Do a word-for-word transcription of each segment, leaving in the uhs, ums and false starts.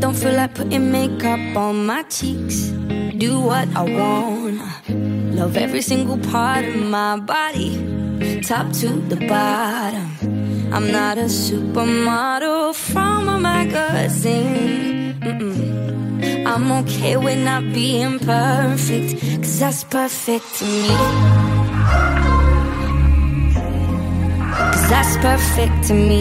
Don't feel like putting makeup on my cheeks. Do what I want. Love every single part of my body, top to the bottom. I'm not a supermodel from a magazine. Mm-mm. I'm okay with not being perfect, cause that's perfect to me. Cause that's perfect to me.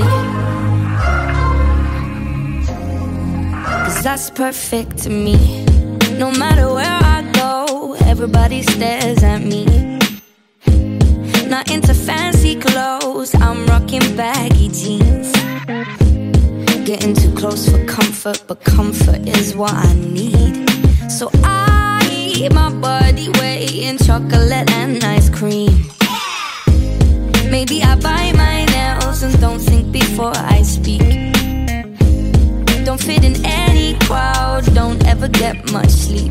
Cause that's perfect to me. No matter where I go, everybody stares at me. Not into fancy clothes, I'm rocking baggy jeans. Getting too close for comfort, but comfort is what I need. So I eat my body weight in chocolate and ice cream. Maybe I bite my nails and don't think before I speak. Don't fit in any crowd, don't ever get much sleep.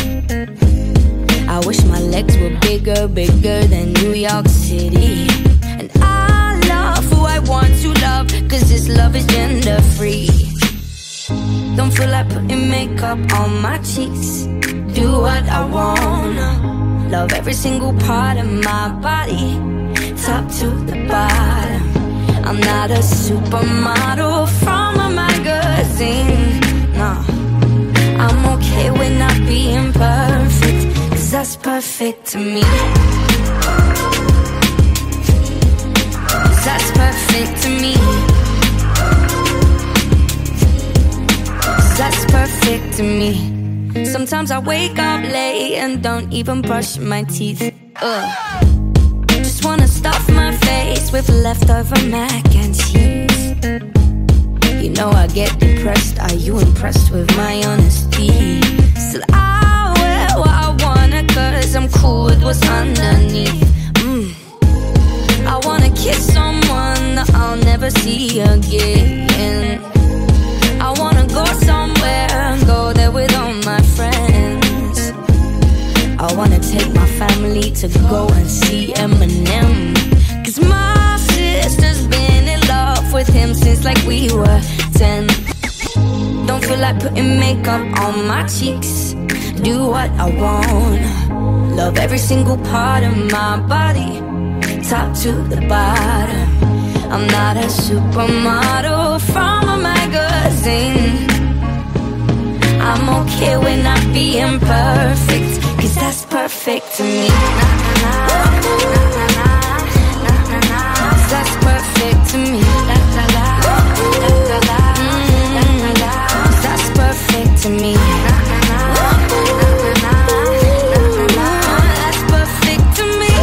I wish my legs were bigger, bigger than New York City. And I love who I want to love, cause this love is gender free. Don't feel like putting makeup on my cheeks. Do what I wanna. Love every single part of my body, top to the bottom. I'm not a supermodel from a magazine. No, I'm okay with not being perfect, cause that's perfect to me. Cause that's perfect to me. Cause that's perfect to me. Sometimes I wake up late and don't even brush my teeth. Ugh. Just wanna stuff my face with leftover mac and cheese. You know I get depressed, are you impressed with my honesty? Still I wear what I wanna, cause I'm cool with what's underneath. mm. I wanna kiss someone that I'll never see again. I wanna go somewhere and go there with all my friends. I wanna take my family to go and see Eminem, cause my sister's been in love with him since like we were ten. Don't feel like putting makeup on my cheeks. Do what I want. Love every single part of my body, top to the bottom. I'm not a supermodel from a magazine. I'm okay with not being perfect, cause that's perfect to me. Cause that's perfect to me. Mm, that's perfect to me. That's perfect to me.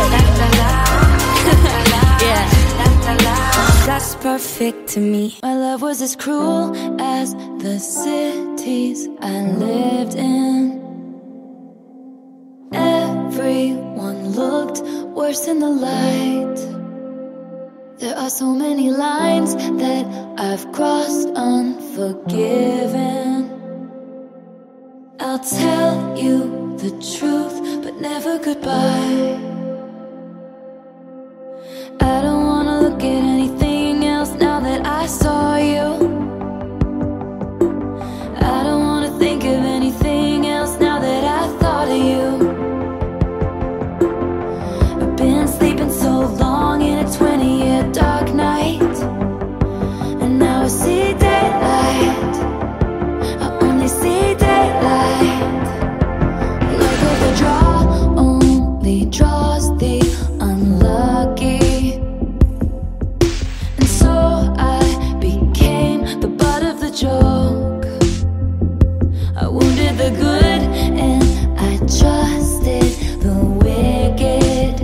Yeah, that's perfect to me. My love was as cruel as the cities I lived in. Everyone looked worse in the light. There are so many lines that I've crossed unforgiven. I'll tell you the truth, but never goodbye. I don't wanna look at anything else now that I saw you. I don't wanna think of anything else now that I thought of you. I've been sleeping so long in a twenty-year dark night, and now I see daylight. I only see daylight. Luck of the draw only draws the unlucky, and so I became the butt of the joke. I wounded the good and I trusted the wicked.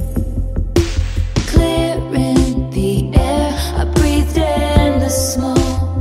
Clearing the air, I breathed in the smoke.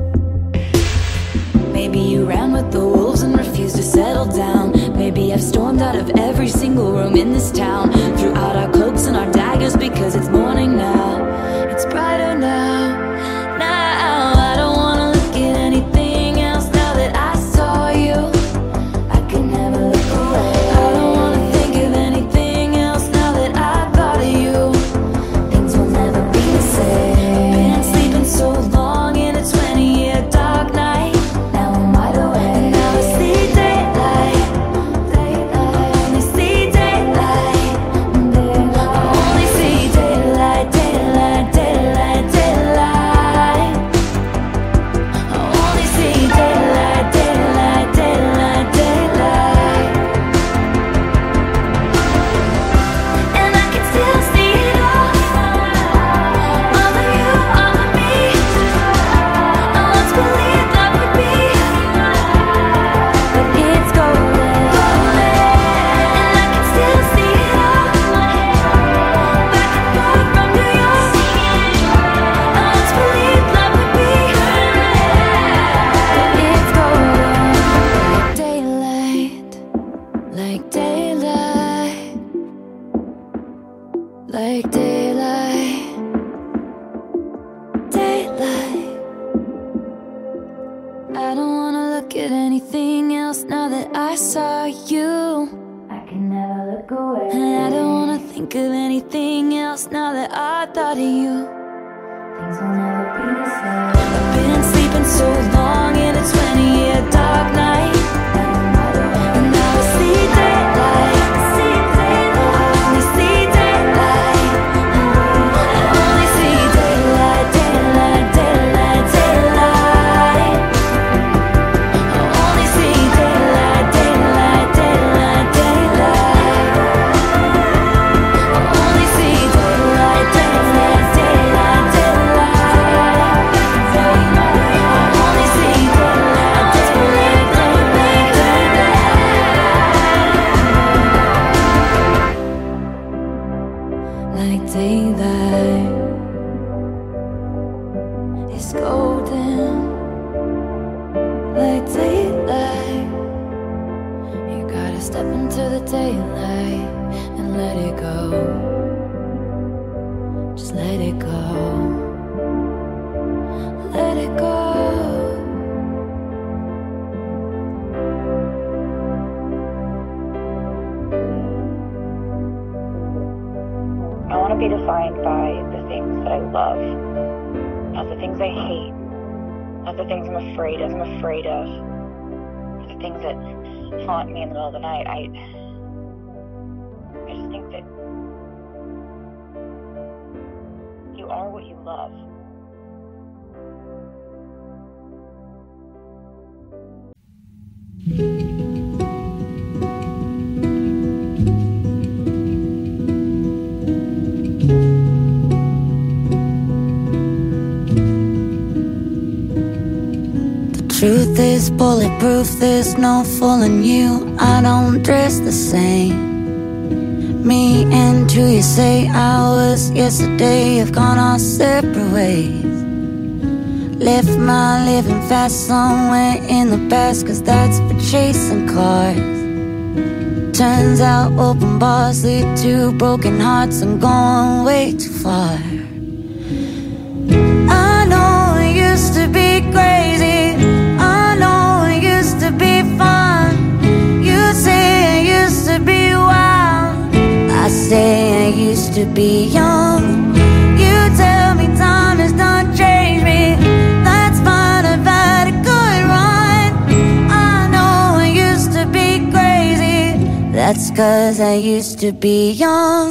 Maybe you ran with the wolves and refused to settle down. Maybe I've stormed out of every single room in this town, threw out our cloaks and our daggers because it's morning now. It's brighter now. Now I don't wanna look at anything else now that I saw you. I can never look away. I don't wanna think of anything else now that I thought of you. Things will never be the same. Been sleeping so long in a twenty-year dark night. Now I'm at anything else now that I saw you. I can never look away. And I don't wanna think of anything else now that I thought of you. Things will never be the same. I've been sleeping so long in a twenty year dark night, and now I see daylight. I see daylight. I only see daylight. I only see daylight, daylight, daylight, daylight. I only see daylight, daylight, daylight, daylight. I only see daylight, daylight, daylight, daylight. I only see daylight, daylight, daylight, daylight. Like daylight, it's golden. Like daylight, you gotta step into the daylight and let it go. Just let it go. Let it go. I want to be defined by the things that I love, not the things I hate, not the things I'm afraid of. I'm afraid of the things that haunt me in the middle of the night. I, I just think that you are what you love. Truth is bulletproof, there's no fooling you. I don't dress the same. Me and who you say I was yesterday have gone our separate ways. Left my living fast somewhere in the past, cause that's for chasing cars. Turns out open bars lead to broken hearts. I'm going way too far. I know it used to be crazy, I know it used to be fun. You say I used to be wild, I say I used to be young. You tell me time has done changed me, that's fine, I've had a good run. I know I used to be crazy, that's cause I used to be young.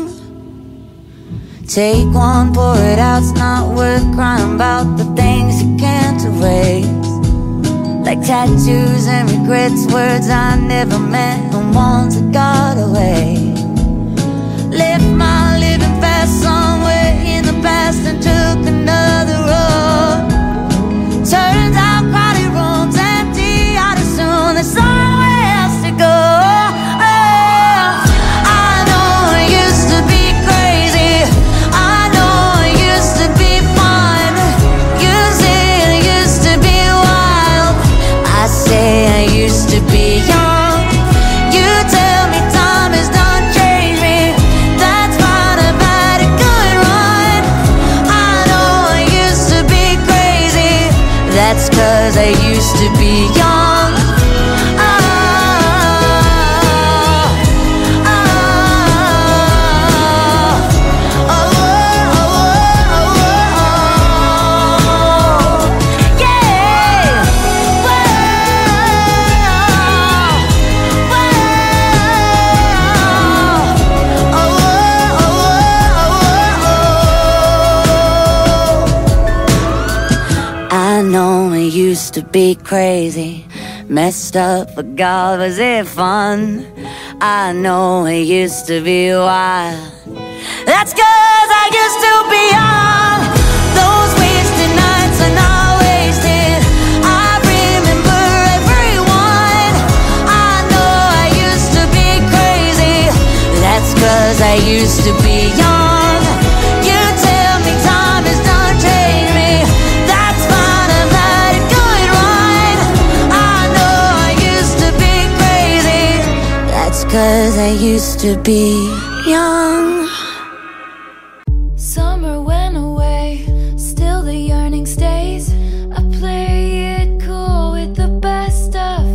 Take one, pour it out, it's not worth crying about the things you can't erase. Like tattoos and regrets, words I never meant and ones that got away. Left my living fast somewhere in the past and took another road. Turns out crowded rooms empty out as soon, there's somewhere else to go. I used to be young. You tell me time has done changed me, that's fine, I've had a good run. I know I used to be crazy, that's cause I used to be young. Oh, oh, oh, oh, oh, oh, yeah. I know it used to be crazy, messed up, but God, was it fun? I know it used to be wild, that's cause I used to be young. Those wasted nights are not wasted, I remember everyone. I know I used to be crazy, that's cause I used to be young. You tell me time has done changed me, that's fine, I've had a good run. I know I used to be crazy, that's cause I used to be young. Summer went away, still the yearning stays. I play it cool with the best of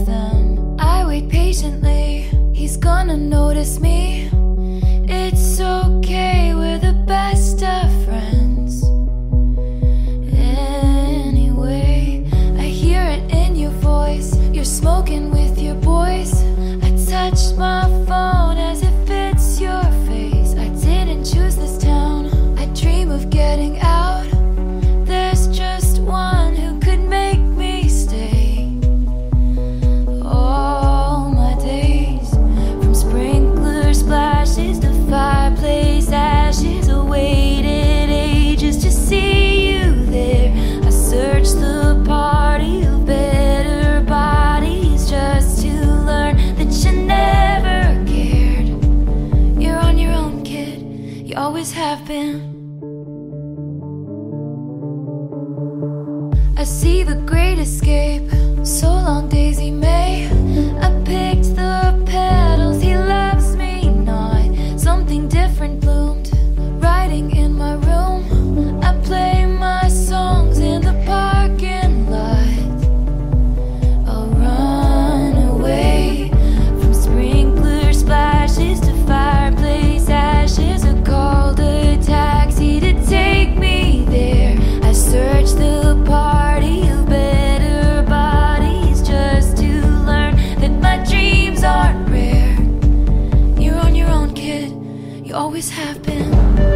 I see the great escape. So long, Daisy May. I picked the petals. He loves me not. Something different bloomed, writing in my room. I play my songs in the parking lot. I'll run away from sprinkler splashes to fireplace ashes. I called a taxi to take me there. I searched the party of better bodies just to learn that my dreams aren't rare. You're on your own, kid. You always have been.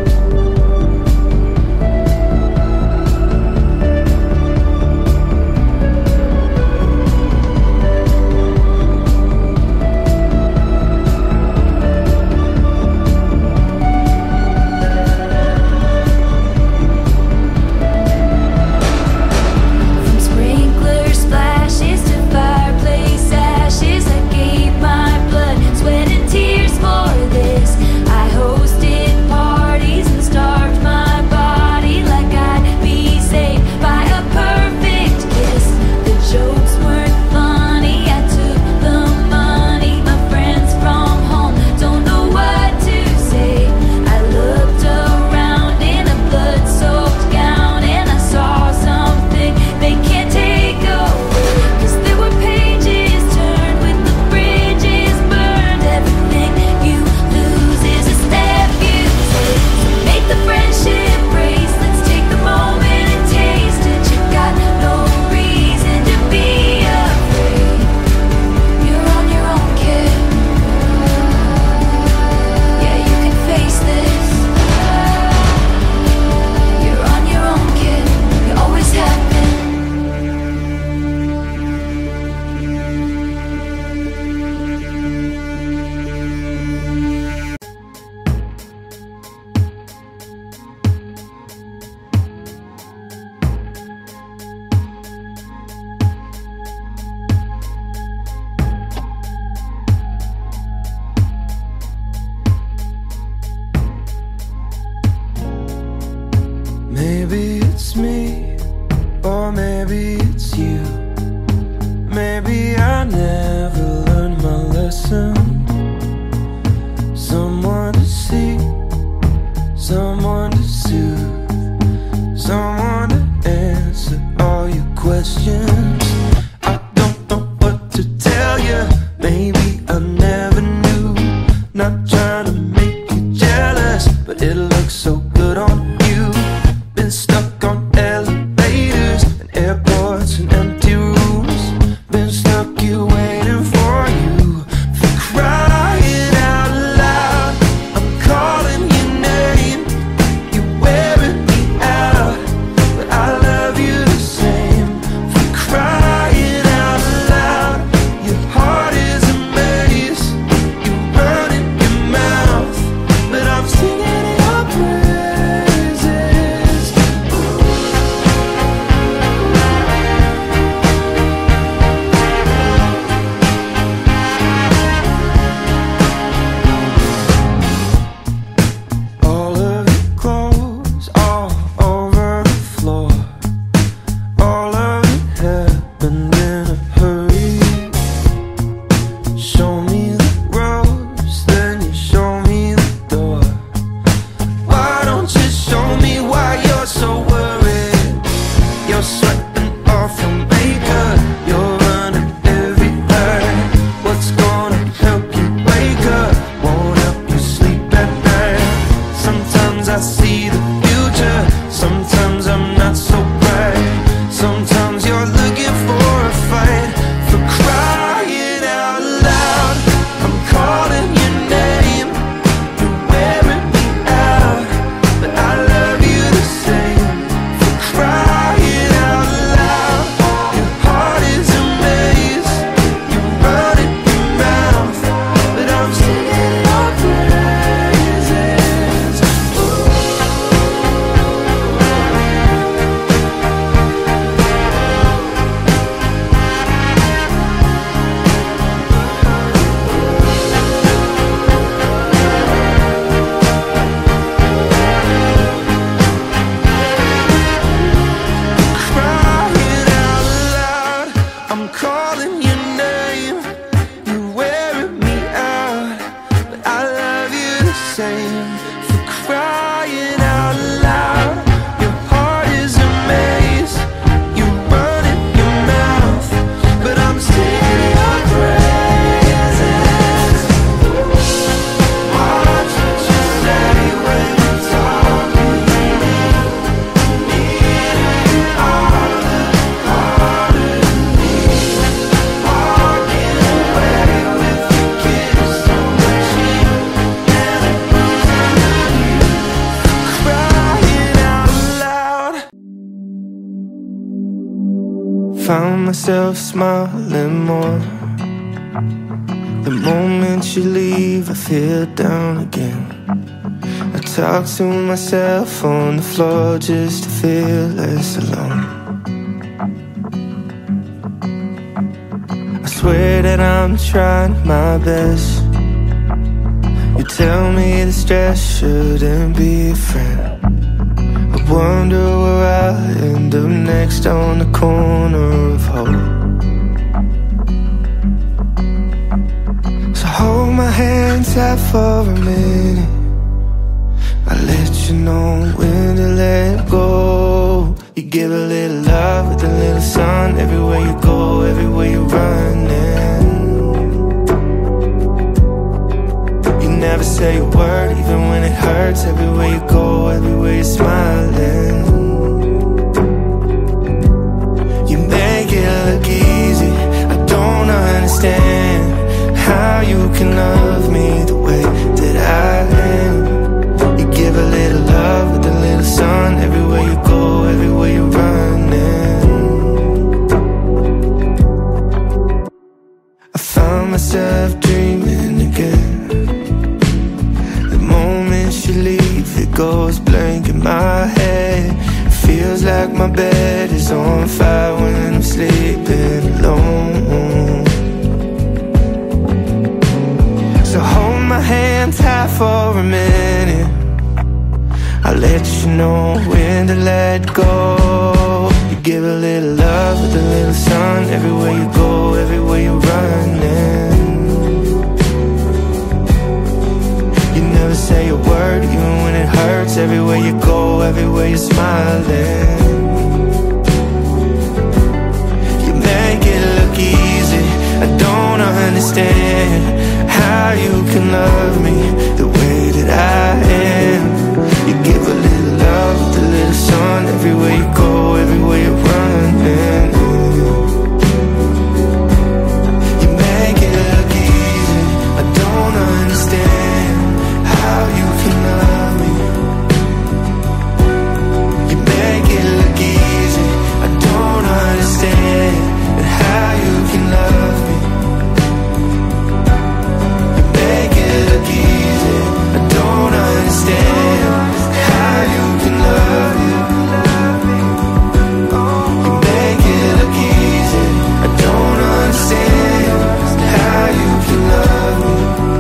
Maybe it's me, or maybe it's you. Maybe I never learned my lesson. Someone to see, someone to soothe, someone to answer all your questions. I don't know what to tell you. Maybe I never knew. Not trying to make you jealous, but it looks so good on you. Been stuck on elevators and airports and empty rooms. Been stuck here waiting for you, for crying out loud. I'm calling your name, you're wearing me out, but I love you the same. For crying Found myself smiling more. The moment you leave, I feel down again. I talk to myself on the floor just to feel less alone. I swear that I'm trying my best. You tell me the stress shouldn't be a friend. I wonder where I'll end up next on the corner of hope. So hold my hand tight for a minute. I'll let you know when to let go. You give a little love with a little sun. Everywhere you go, everywhere you're running. You never say a word, even when it hurts. Everywhere you go, everywhere you're smiling. You make it look easy. I don't understand how you can love me the way that I am. You give a little love with a little sun. Everywhere you go, everywhere you're running. I found myself dreaming again. The moment you leave, it goes blank in my head. It feels like my bed is on fire when I'm sleeping alone. So hold my hand tight for a minute. I'll let you know when to let go. You give a little love with a little sun. Everywhere you go, everywhere you're running. You never say a word, even when it hurts. Everywhere you go, everywhere you're smiling. You make it look easy. I don't understand how you can love me the way that I am. You give a little love with a little sun. Everywhere you go, everywhere you're running. You make it look easy. I don't understand how you can love me. You make it look easy. I don't understand how you can love me. You make it look easy. I don't understand how you can love you. You make it look easy. I don't understand how you can love me.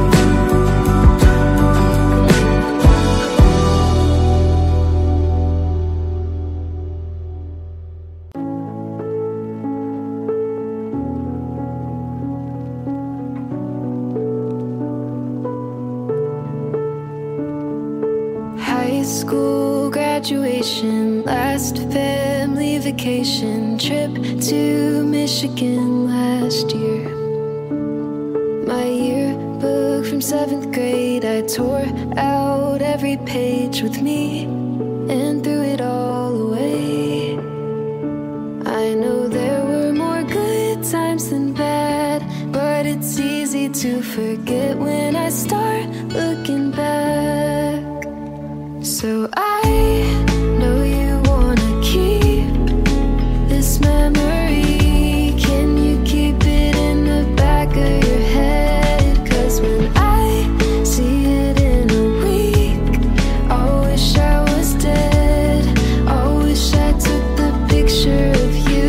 High school graduation, last family vacation, trip to Michigan last year. My yearbook from seventh grade, I tore out every page with me and threw it all away. I know there were more good times than bad, but it's easy to forget when I start looking back. So I know you wanna keep this memory. Can you keep it in the back of your head? 'Cause when I see it in a week, I wish I was dead. I wish I took the picture of you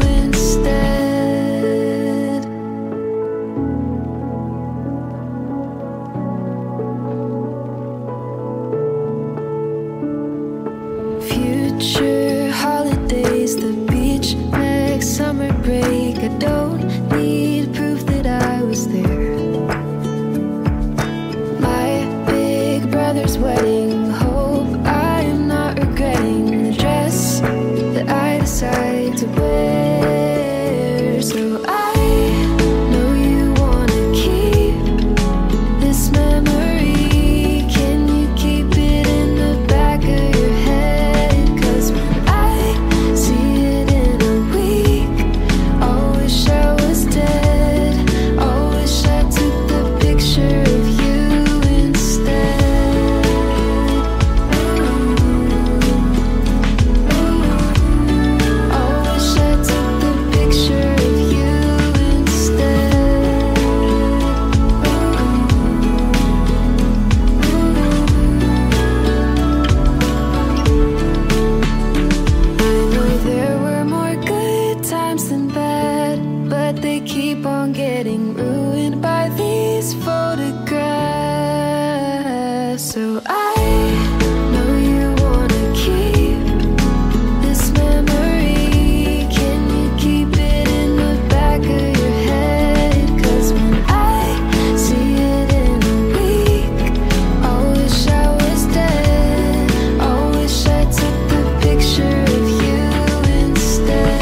instead. Future holidays, the beach, next summer break. I don't need proof that I was there. My big brother's wedding, hope I am not regretting the dress that I decide to wear. So I know you wanna keep this memory. Can you keep it in the back of your head? 'Cause when I see it in a week, I wish I was dead. I wish I took the picture of you instead. I wish I took keep on getting ruined by these photographs. So I know you wanna keep this memory. Can you keep it in the back of your head? 'Cause when I see it in a week, I wish I was dead. I wish I took the picture of you instead.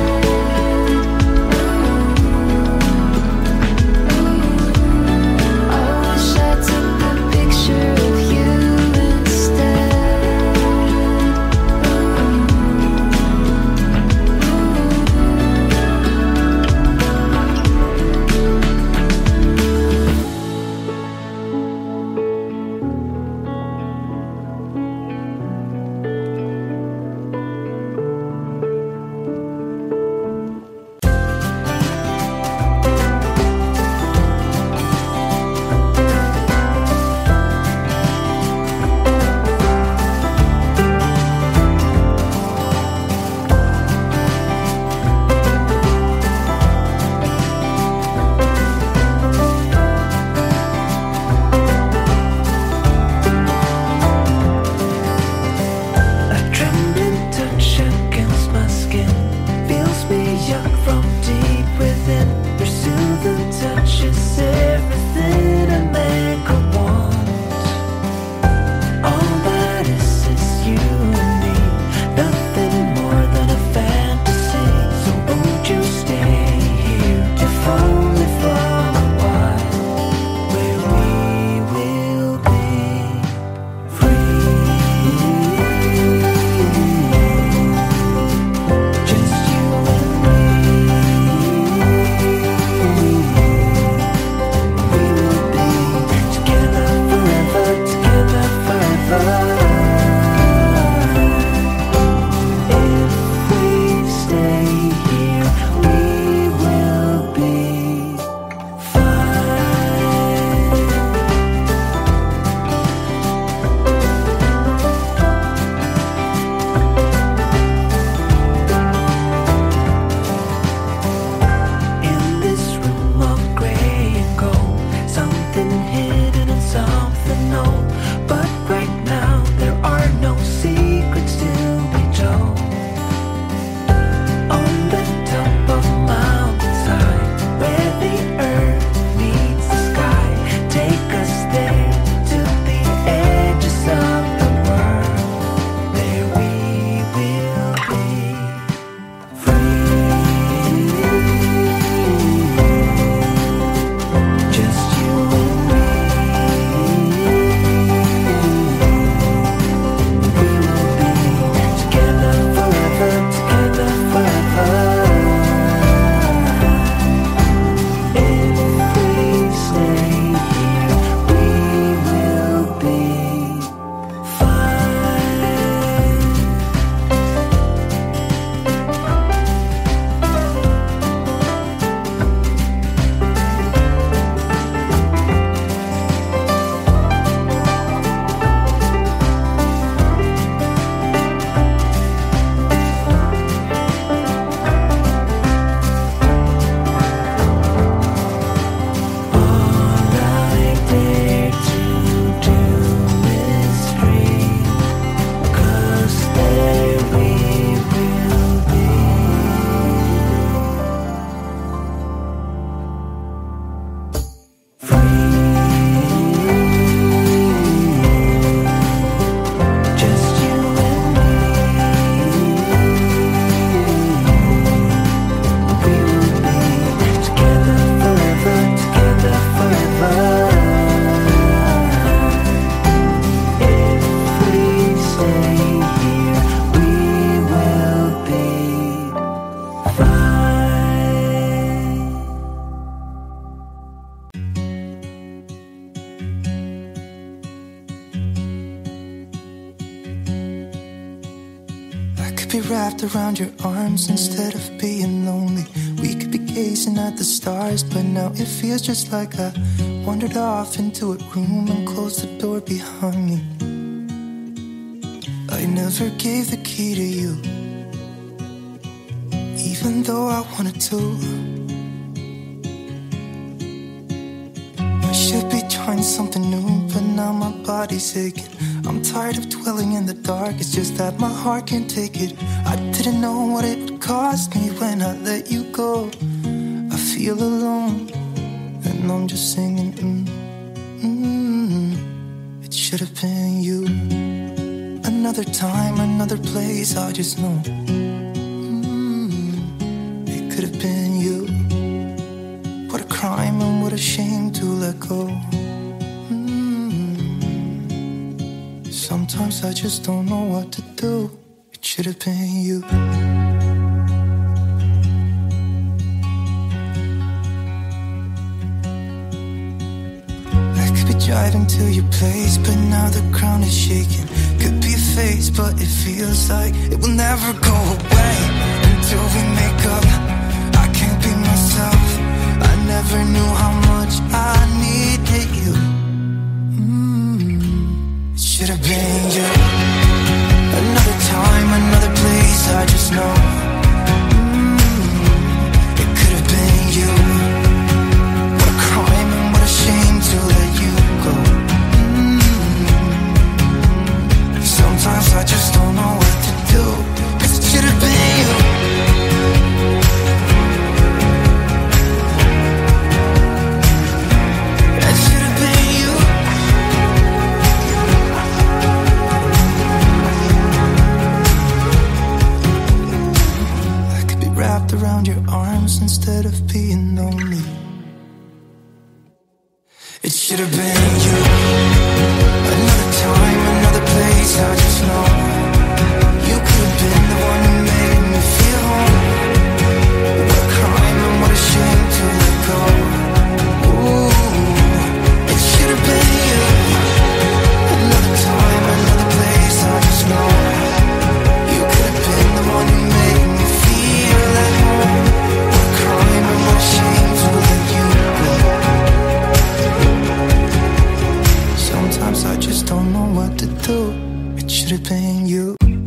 Be wrapped around your arms instead of being lonely. We could be gazing at the stars, but now it feels just like I wandered off into a room and closed the door behind me. I never gave the key to you, even though I wanted to. want something new, but now my body's aching. I'm tired of dwelling in the dark, it's just that my heart can't take it. I didn't know what it would cost me when I let you go. I feel alone, and I'm just singing, mm, mm, it should have been you. Another time, another place, I just know, mm, it could have been you. What a crime and what a shame to let go. mm. Sometimes I just don't know what to do. It should have been you. Driving to your place, but now the ground is shaking. Could be a phase, but it feels like it will never go away until we make up. I can't be myself. I never knew how much I needed you. mm, It should have been you. Another time, another place, I just know, mm, it could have been you. What a crime and what a shame to let you go. mm. Sometimes I just don't know what to do, 'cause it should have been you. It should have been you. I could be wrapped around your arms instead of being lonely. It should have been you. Another time, another place, I just know you could have been the one who made me feel home. What a crime and what a shame to let go. Ooh, it should have been you. Another time, another place, I just know you could have been the one who made me feel at home. What a crime and what a shame to let you go. Sometimes I just don't know what to do. It should have been you.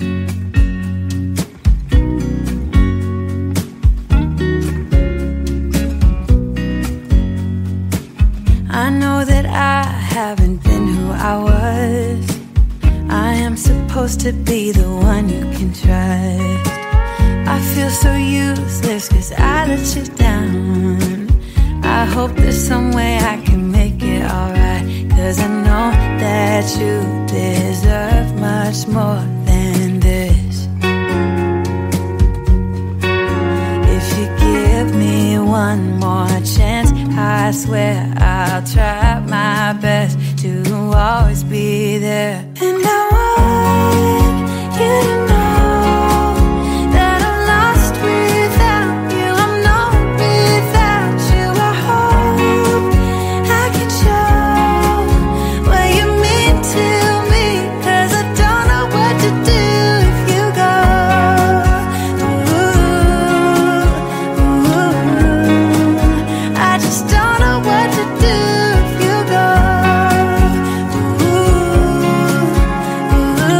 I know that I haven't been who I was. I am supposed to be the one you can trust. I feel so useless 'cause I let you down. I hope there's some way I can make it alright, 'cause I know that you deserve much more than this. If you give me one more chance, I swear I'll try my best to always be there. And I want you to know that I'm lost without you. I'm not without you. I hope I can show what you mean to me, 'cause I don't know what to do if you go. Ooh, ooh, I just don't know what to do if you go. Ooh,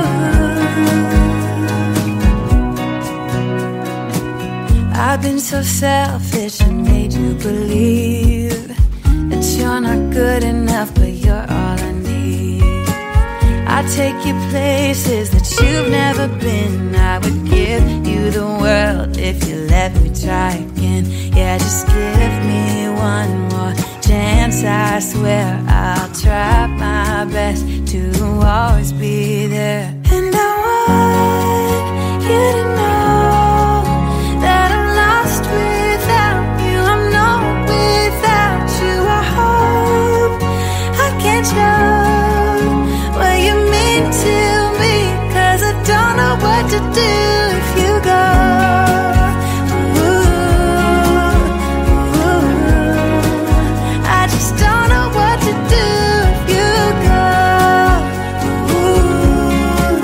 ooh. I've been so selfish and made you believe that you're not good enough, but you're all I need. I take you places that you've never been. I would give you the world if you let me try again. Yeah, just give me one more chance. I swear I'll try my best to always be there. And I want you to know that I'm lost without you. I'm not without you. I hope I can show what you mean to me, 'cause I don't know what to do if you go. Don't know what to do if you go. Ooh,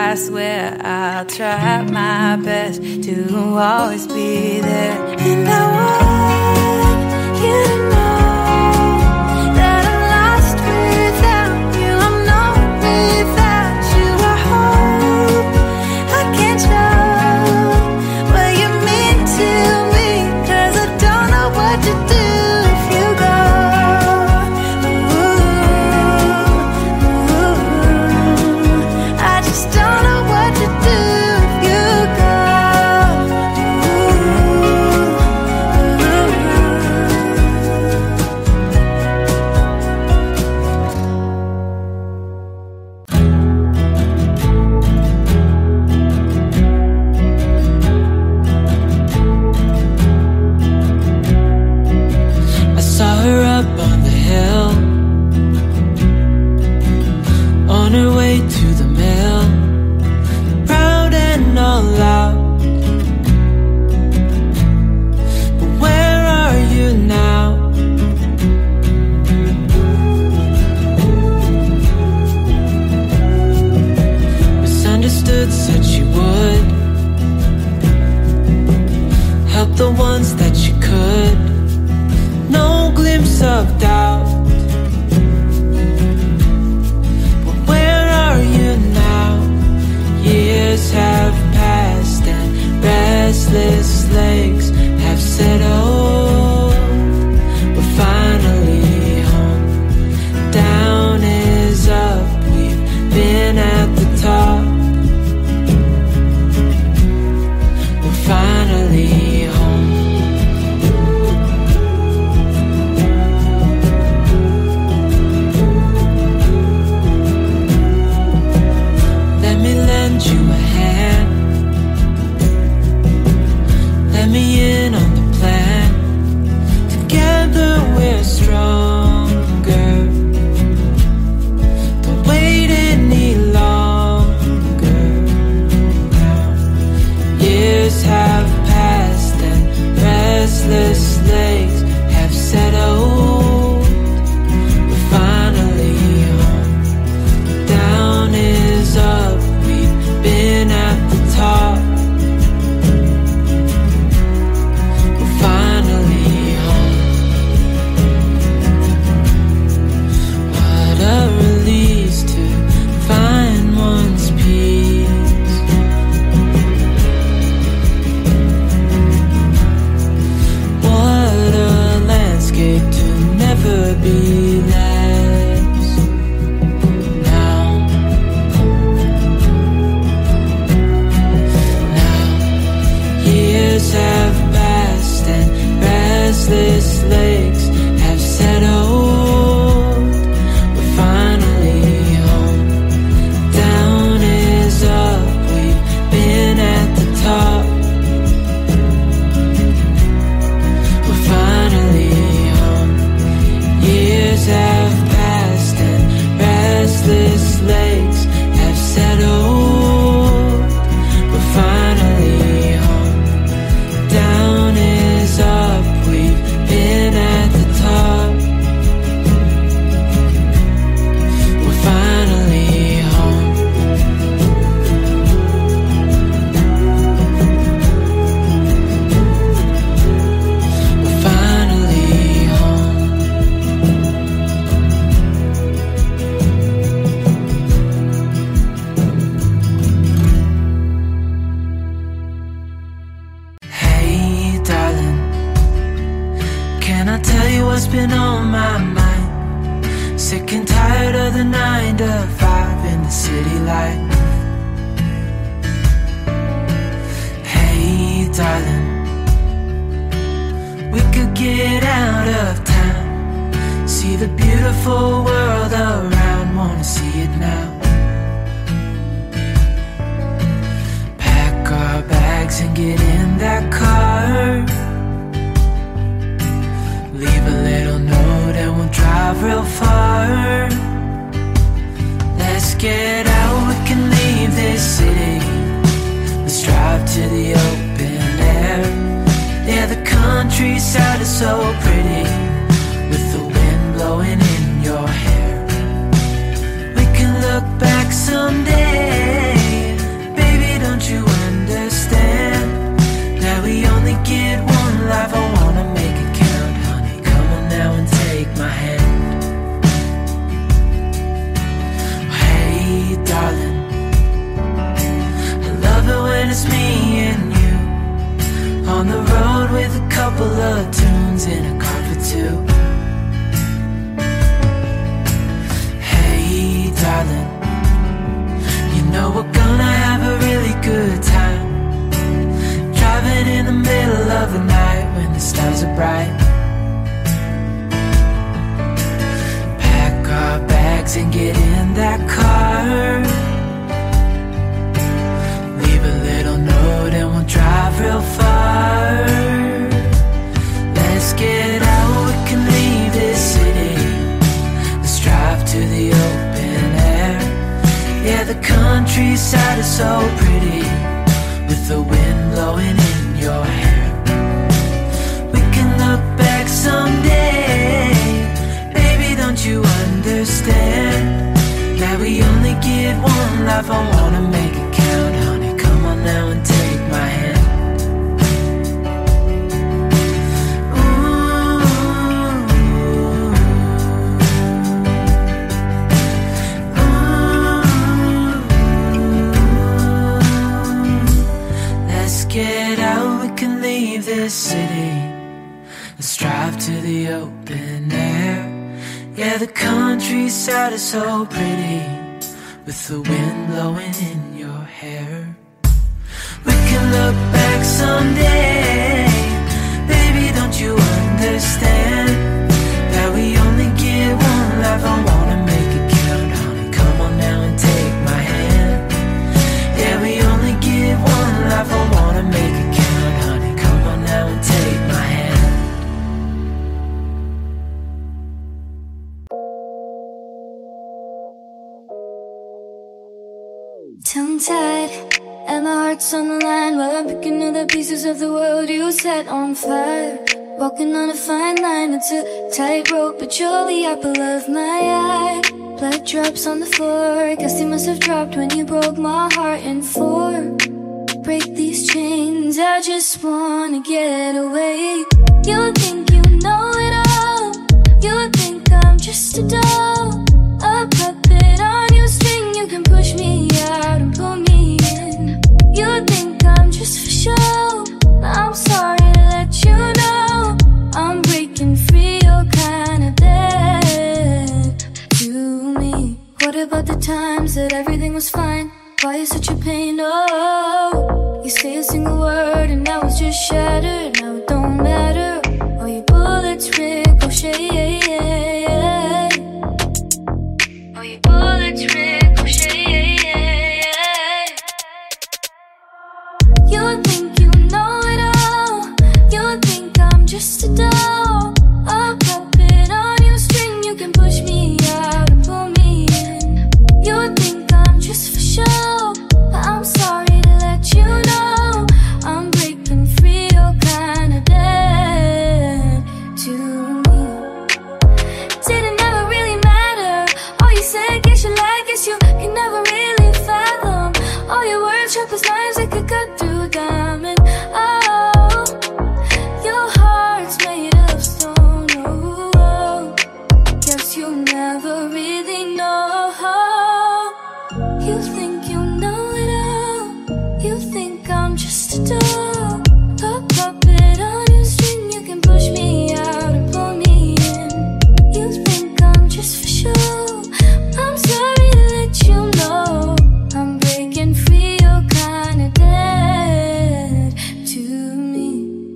I swear I'll try my best to always be there. And I want you to know that I'm lost without you. I'm not without you. I hope I can show what you mean to me, 'cause I don't know what to do if you go. Don't know what to do if you go. I saw her up on the hill, on her way to the mill, proud and all out. But where are you now? Misunderstood, said she would help the ones that she could. No glimpse of doubt. But where are you now? Years have passed and restless legs have settled. We're finally home. Down is up, we've been at the top. We're finally home. Let me lend you a hand. Let me in on the plan. Together we're stronger. Don't wait any longer now. Years have passed and restless legs have settled. We're finally home. Down is up, we've been at the top. We're finally home. What a release to find one's peace. What a landscape to never be less. Now, now, years have passed and restless legs have settled. We're finally home. Down is up, we've been at the top. We're finally home. Years have passed and restless legs have settled. We're finally home. Down is up, we've been at the top. We're finally home. We're finally home. Hey, darling, can I tell you what's been on my mind? Sick and tired of the nine to five in the city life. Hey, darling, we could get out of town, see the beautiful world around, wanna see it now. Pack our bags and get in that car, leave a little note and we'll drive real far. Let's get out, we can leave this city. Let's drive to the open air. Yeah, the countryside is so pretty, with the wind blowing in your hair. We can look back someday bags and get in that car. Leave a little note and we'll drive real far. Let's get out, we can leave this city. Let's drive to the open air. Yeah, the countryside is so pretty, with the wind blowing in your hair. We can look back someday. Baby, don't you understand that we only get one life? I wanna make it count, honey. Come on now and take my hand. Get out, we can leave this city. Let's drive to the open air. Yeah, the countryside is so pretty, with the wind blowing in your hair. We can look back someday. Baby, don't you understand that we only get one life? I wanna make it count, honey. Come on now and take my hand. Yeah, we only get one life. I wanna make it count, honey. Come on now and take my hand. Tongue-tied, and my heart's on the line while I'm picking up the pieces of the world you set on fire. Walking on a fine line, it's a tightrope, but you're the apple of my eye. Blood drops on the floor, guess they must have dropped when you broke my heart in four. Break these chains, I just wanna get away. You think you know it all, you think I'm just a doll, a puppet on your string. You can push me out and pull me in. You think I'm just for show, but I'm sorry to let you know I'm breaking free, you're kinda dead to me. What about the times that everything was fine? Why you such a pain? Oh, you say a single word and now it's just shattered. Now it don't matter. All your bullets ricochet. All your bullets ricochet. You think you know it all, you think I'm just a doll, a puppet on your string. You can push me out and pull me in. You think I'm just for show, but I'm sorry to let you know I'm breaking free, you're kinda dead to me. Did it never really matter? All you said, guess you like, guess you can never really fathom. All your words sharp as knives that could cut through diamond. Oh, your heart's made of stone. Oh, guess you never really know. You think you know it all, you think I'm just a doll, a puppet on your string. You can push me out and pull me in. You think I'm just for show, I'm sorry to let you know I'm breaking free, you're kinda dead to me.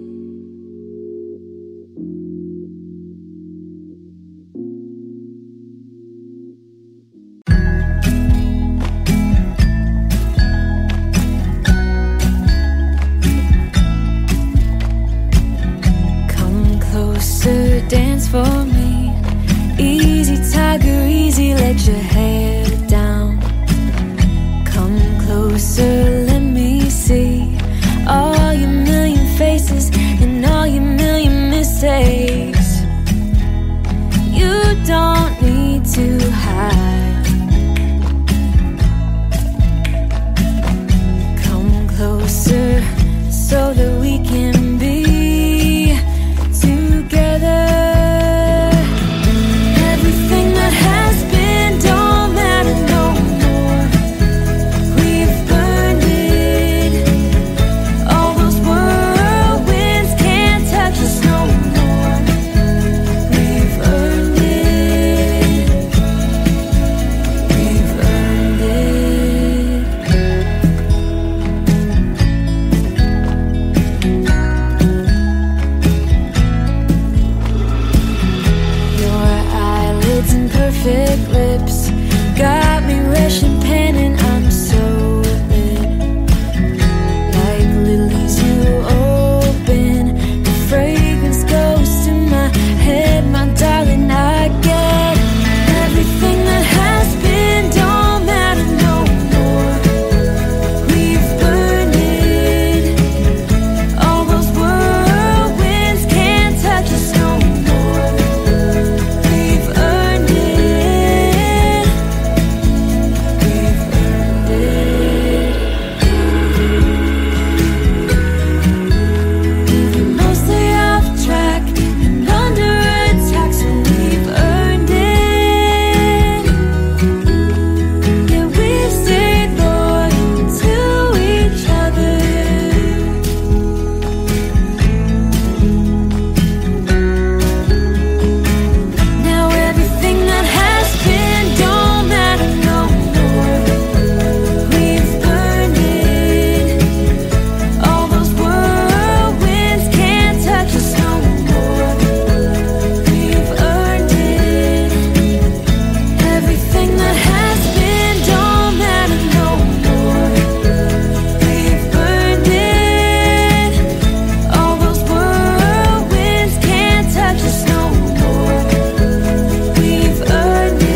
Come closer, dance for me. Easy, tiger, easy, let your hair down. Come closer, let me see all your million faces and all your million mistakes. You don't need to hide. Come closer so that we can be together. perfect lips got me rushing pen and I'm so lit. Like lilies you open, the fragrance goes to my head. My darling, I get everything that has been don't matter no more. We've burned it. All those whirlwinds can't touch us no more. We've earned it. We've earned it. We've been mostly off track and under attack, so we've earned it. Yeah, we've stayed loyal to each other. Now everything that has been don't matter no more. We've burned it. All those whirlwinds can't touch us no more. We've earned it. Everything that has been don't matter no more. We've burned it. All those whirlwinds can't touch us no more. We've earned it. We've earned it.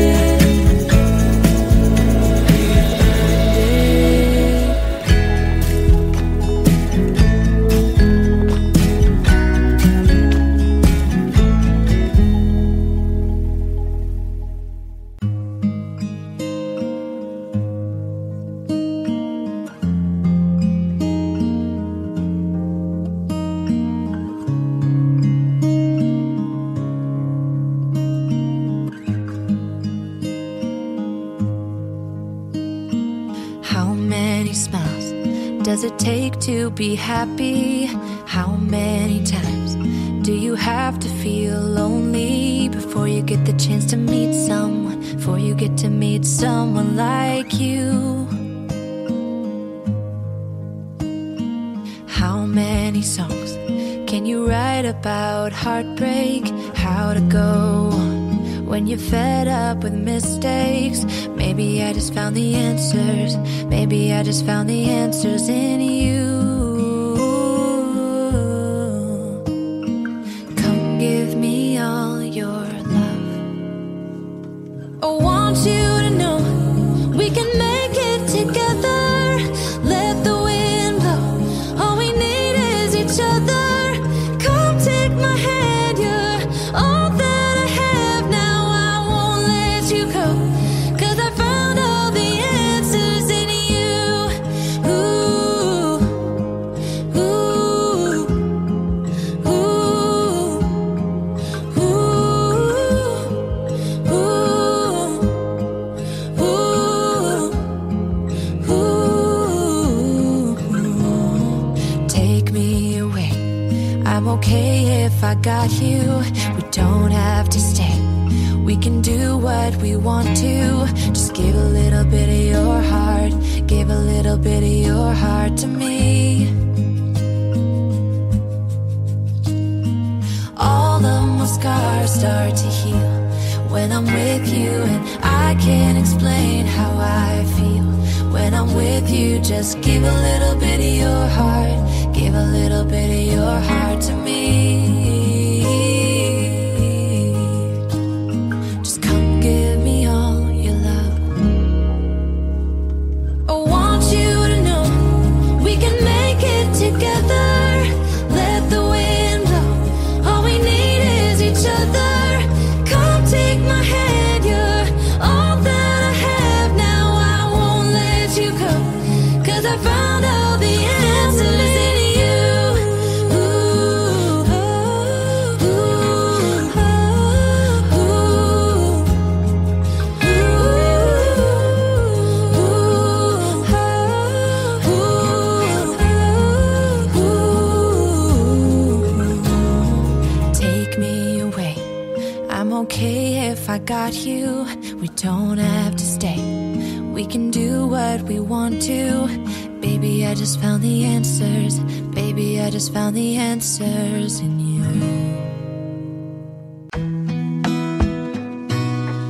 How many smiles does it take to be happy? How many times do you have to feel lonely before you get the chance to meet someone? Before you get to meet someone like you? How many songs can you write about heartbreak? How to go on when you're fed up with mistakes? Maybe I just found the answers. Maybe I just found the answers in you. Come give me all your love. I want you to know we can make it together. Let the wind blow. All we need is each other. Come take my hand. You're all that I have now. I won't let you go, 'cause I found all the answers in you. Ooh, ooh, ooh, ooh, ooh, ooh. Take me away. I'm okay if I got you. We don't have to stay. We can do what we want to. Just give a little bit of your heart. Give a little bit of your heart to me. All of my scars start to heal when I'm with you, and I can't explain how I feel when I'm with you. Just give a little bit of your heart. Give a little bit of your heart to me. Just come give me all your love. I want you to know we can make it together. Let the wind blow. All we need is each other. Come take my hand. You're all that I have now. I won't let you go, 'cause I found all the answers in you. Ooh, ooh, ooh, ooh. Take me away. I'm okay if I got you. We don't have to stay. We can do what we want to. Baby, I just found the answers. Baby, I just found the answers in you.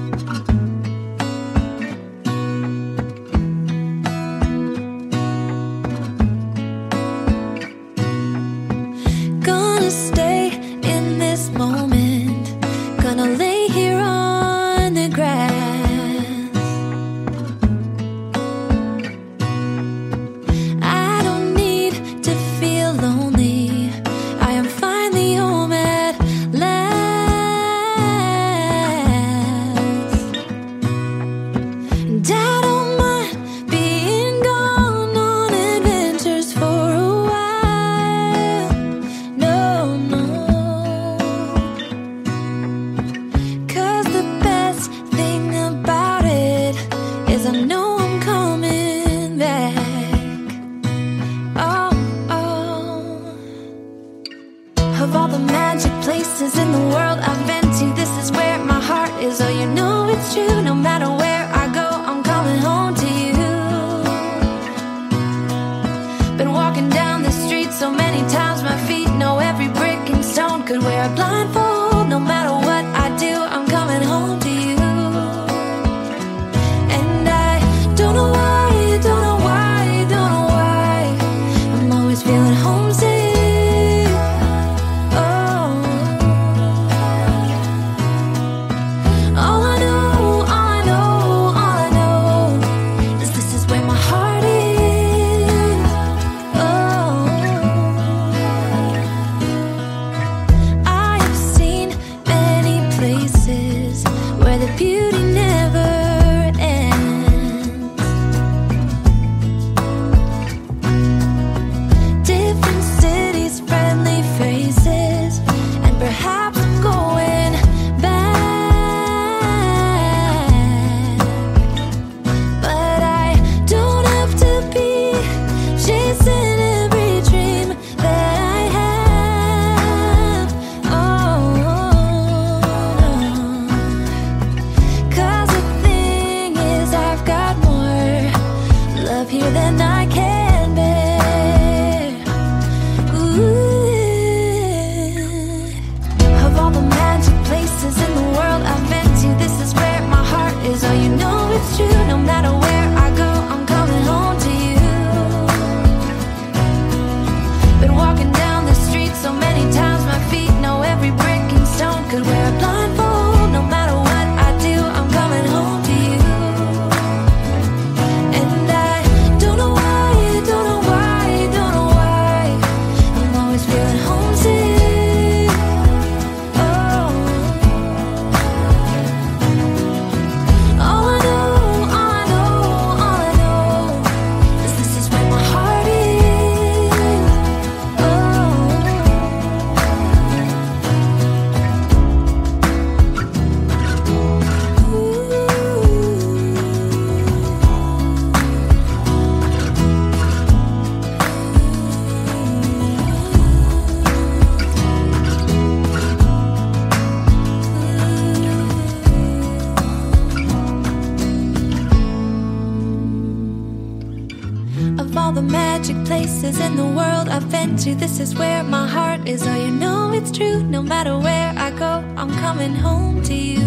No matter where I go, I'm coming home to you. Been walking down the street so many times my feet know every brick and stone could wear a blindfold. No matter what I do, I'm coming home to you. And I don't know why, don't know why, don't know why I'm always feeling homesick. Oh, all I know, all I know, all I know is this is where my heart is. Oh, I have seen many places where the beauty never ends. Different cities, friendly faces, and perhaps I'm going back. But I don't have to be chasing every dream that I have. Oh, cause the thing is I've got more love here than I can bear. Ooh. Of all the magic places in the world I've been to, this is where my heart is. Oh, you know it's true. No matter where I go, I'm coming home to you. Been walking down the street so many times my feet know every brick and stone could wear a blindfold. No matter what I do, I'm coming home to you. And I don't know why, don't know why, don't know why I'm always feeling homesick. Oh, all I know, all I know, all I know is this is where my heart is. Oh, of all the magic places in the world I've been to, this is where my heart is. Oh, you know it's true. No matter where I go, I'm coming home to you.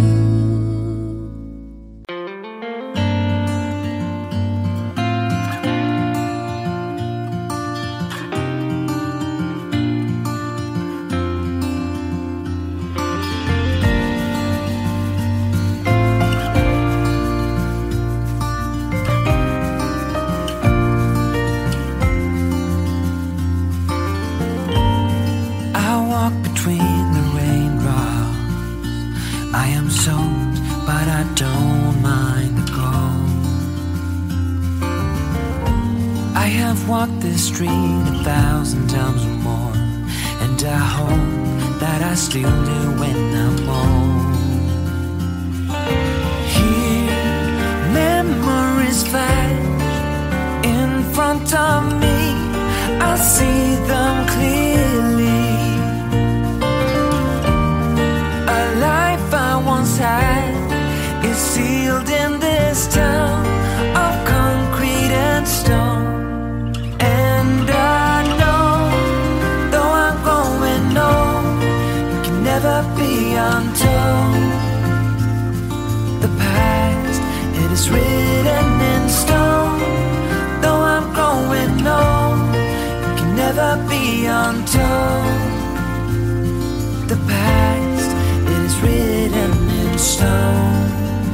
I walk between the raindrops. I am soaked, but I don't mind the cold. I have walked this street a thousand times or more, and I hope that I still do when I'm old. Here, memories flash in front of me. I see them clearly. A life I once had is sealed in this town of concrete and stone. And I know, though I'm going on, it can never be untold. The past, it is written in stone. Though I'm growing old, it can never be untold. The past, it is written in stone.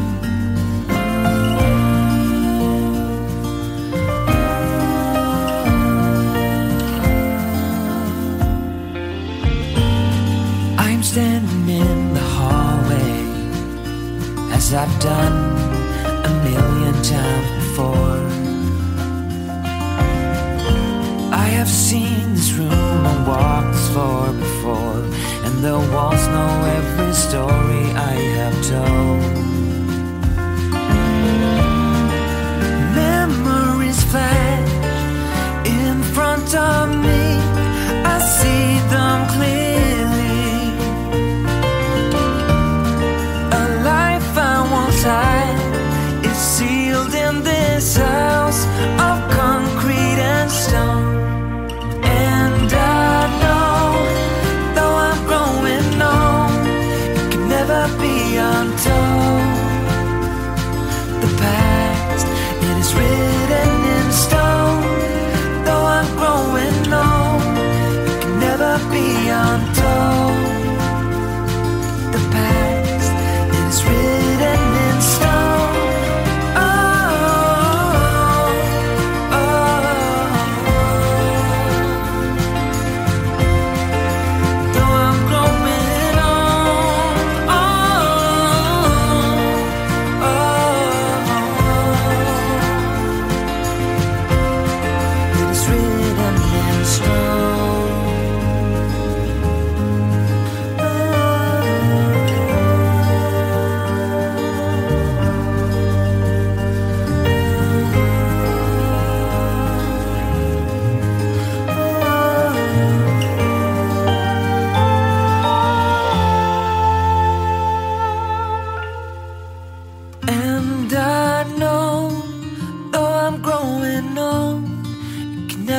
I'm standing in the hallway, as I've done a million times before. I have seen this room and walked this floor before, and the walls know every story I have told. Memories flash in front of me, I see them clearly. A life I once had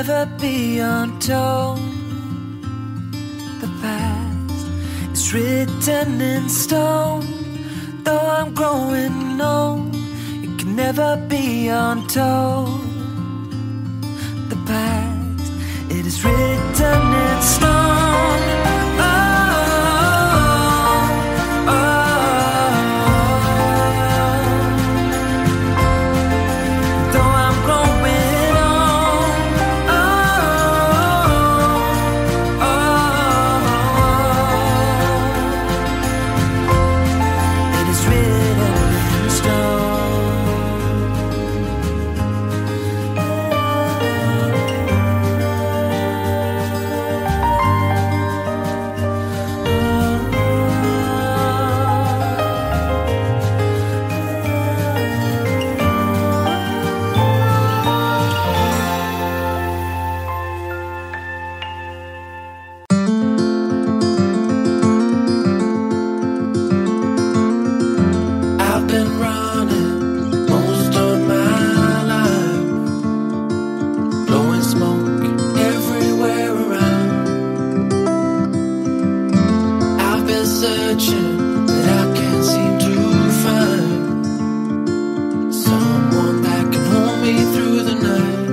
never be untold. The past is written in stone. Though I'm growing old, it can never be untold. The past, it is written in stone. Oh, oh, though I'm growing old, oh, oh, it is written in stone. I've been running most of my life, blowing smoke everywhere around. I've been searching, but I can't seem to find someone that can hold me through the night.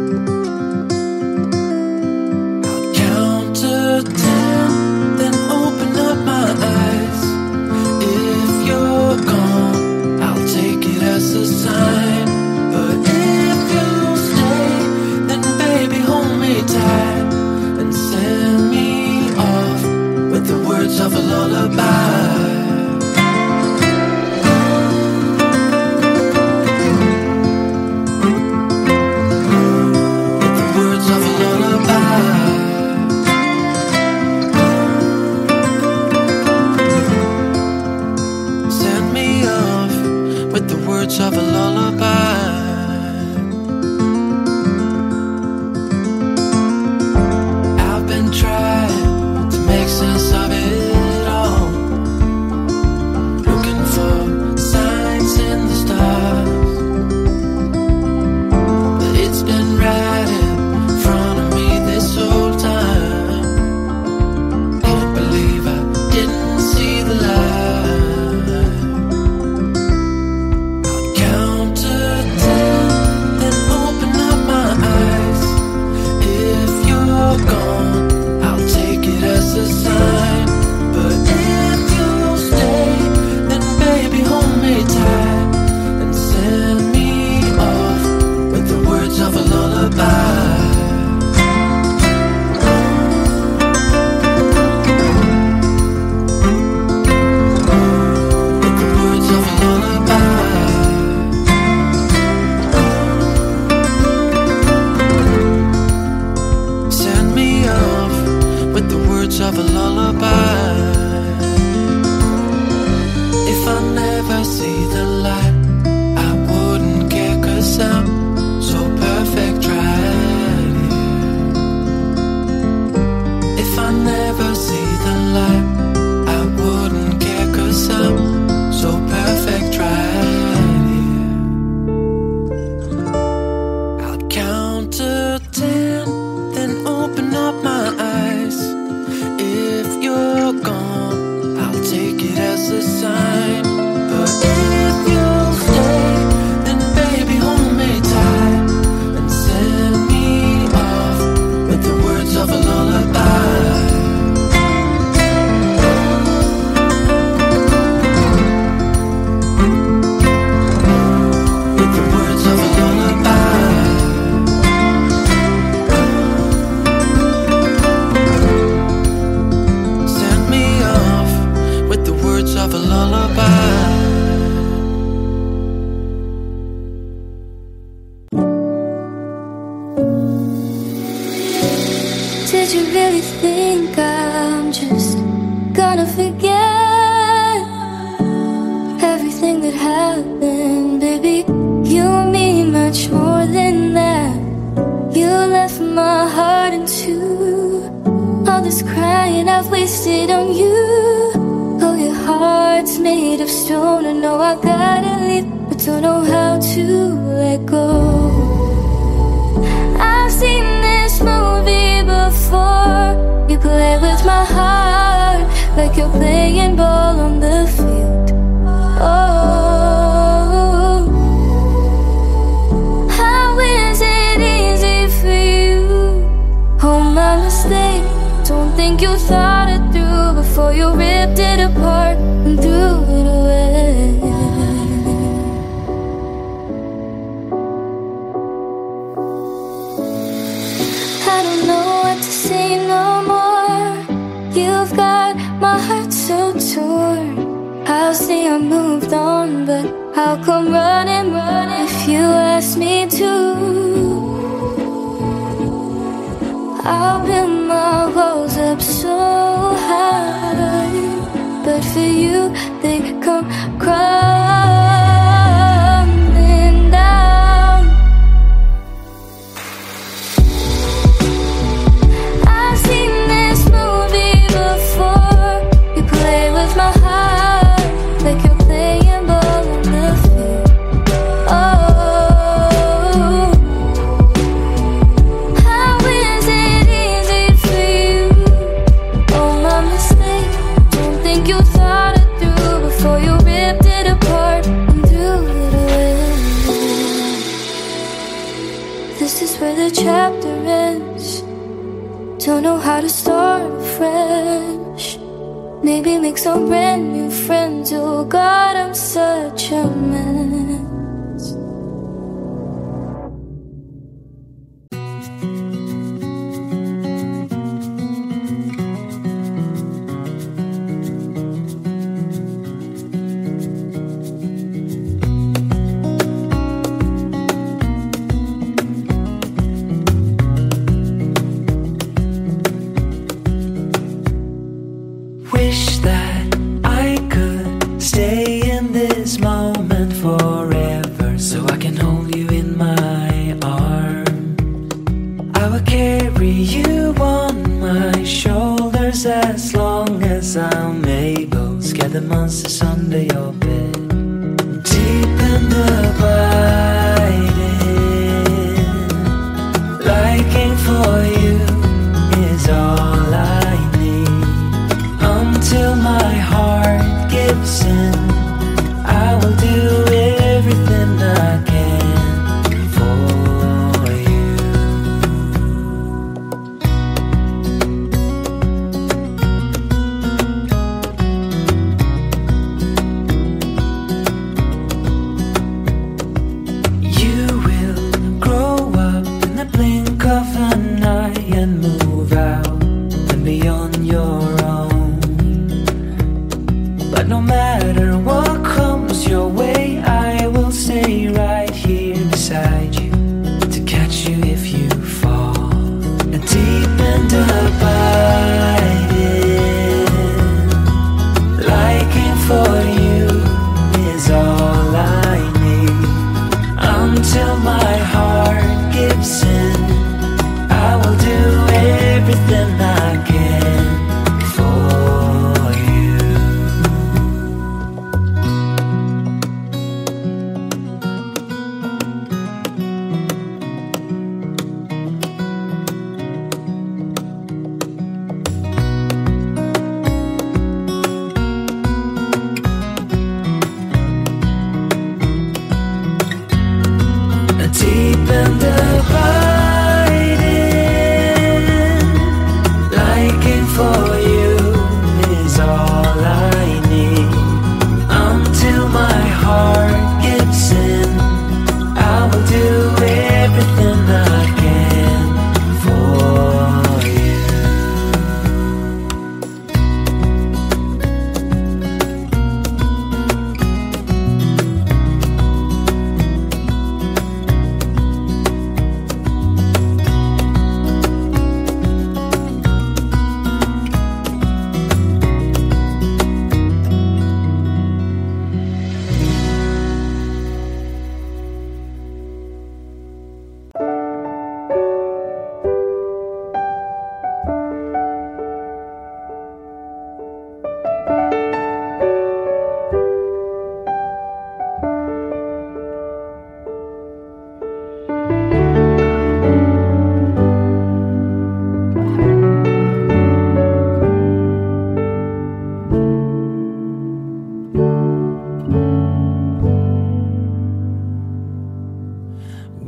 I'll count to ten, then open up my eyes. If you're gone, I'll take it as a sign. But if you stay, then baby hold me tight and send me off with the words of a lullaby. With the words of a lullaby. Send me off with the words of a lullaby. I've been trying to make sense of it all, looking for signs in the stars. But it's been right in front of me this whole time. Can't believe I didn't see the light. I'll count to ten, then open up my eyes. If you're gone, I'll take it as a sign. But if you stay, then baby hold me tight and send me off with the words of a lullaby. With the words of a lullaby. Send me off with the words of a lullaby. If I never see the light, I wouldn't care, 'cause I'm so perfect right here. If I never see the light, I wouldn't care, 'cause I'm so perfect right here. I'll count to ten, then open up my eyes. If you're gone, I'll take it as a sign. But if you stay, then baby hold me tight and send me off with the words of a lullaby. With the words of a lullaby. Send me off with the words of a lullaby. Did you really think I'm just gonna forget everything that happened? Baby, you mean much more than that. You left my heart in two. All this crying I've wasted on you. Oh, your heart's made of stone. I know I gotta leave, but don't know how to let go. I've seen this like you're playing ball on the field. Oh, how is it easy for you? Oh, my mistake. Don't think you thought it through before you ripped it apart and threw it away. I don't know what to say no more. You've got my heart so torn. I'll say I moved on, but how come running, running if you ask me to? I'll build my walls up so high, but for you they come crumbling down. I've seen this movie before. You play with my heart like you're playing ball on the field. Oh, how is it easy for you? Oh, my mistake. Don't think you thought it through before you ripped it apart and threw it away. This is where the chapter ends. Don't know how to start fresh. Maybe make some brand new friends. Oh God, I'm such a mess. Wish that I could stay in this moment forever, so I can hold you in my arms. I will carry you on my shoulders as long as I'm able. Scare the monsters under your bed, deep in the abiding. Liking for you is all I need. Until my heart gives in, I will do everything I can for you. You will grow up in the blink of an eye and move out and beyond your own. But no matter what comes your way, I will stay right here beside you to catch you if you fall. And deep and abiding, liking for you is all I need. Until my heart gives in, I will do everything I can for you. Deep and abiding, liking for you is all I need. Until my heart gives in, I will do everything I can for you.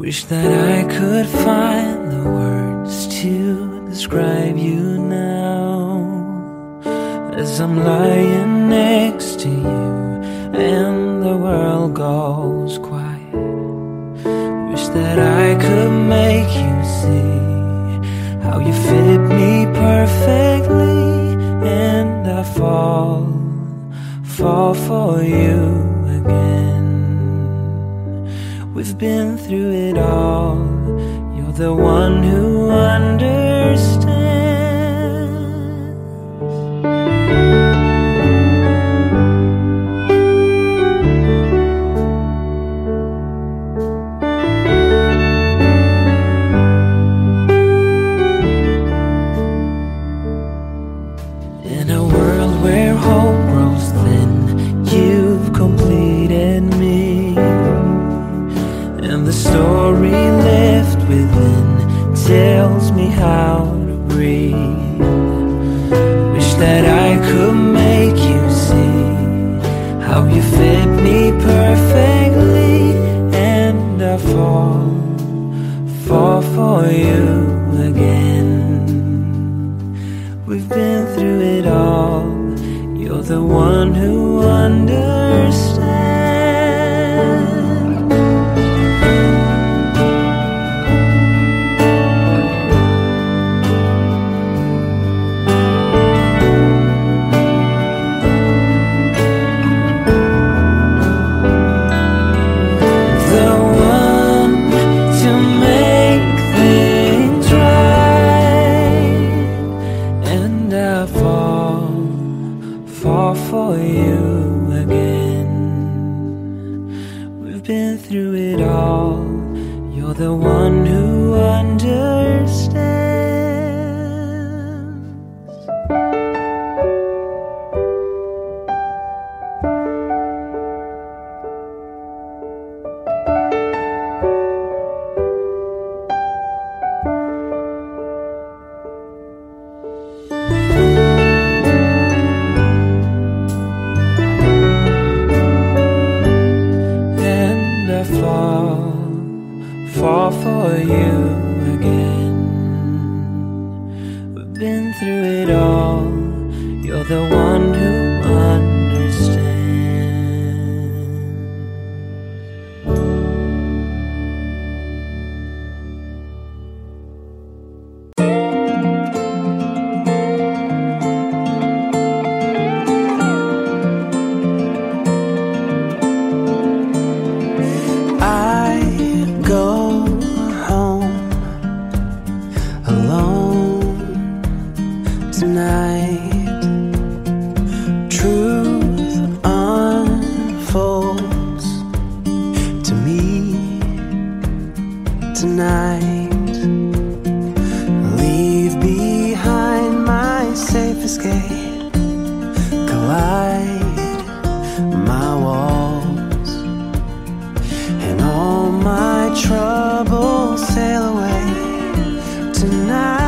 Wish that I could find the words to describe you now, as I'm lying next to you and the world goes quiet. Wish that I could make you see how you fit me perfectly, and I fall, fall for you again. We've been through it all. You're the one who understands. In a world where hope grows thin, you've completed me, and the story left within tells me how to breathe. Wish that I could make you see how you fit me perfectly, and I fall, fall for you again. We've been through it all. You're the one who understands. For you again. We've been through it all. You're the one who understands. Fall for you again. We've been through it all. You're the one who understands. Tonight, truth unfolds to me tonight. Leave behind my safe escape, collide my walls, and all my troubles sail away tonight.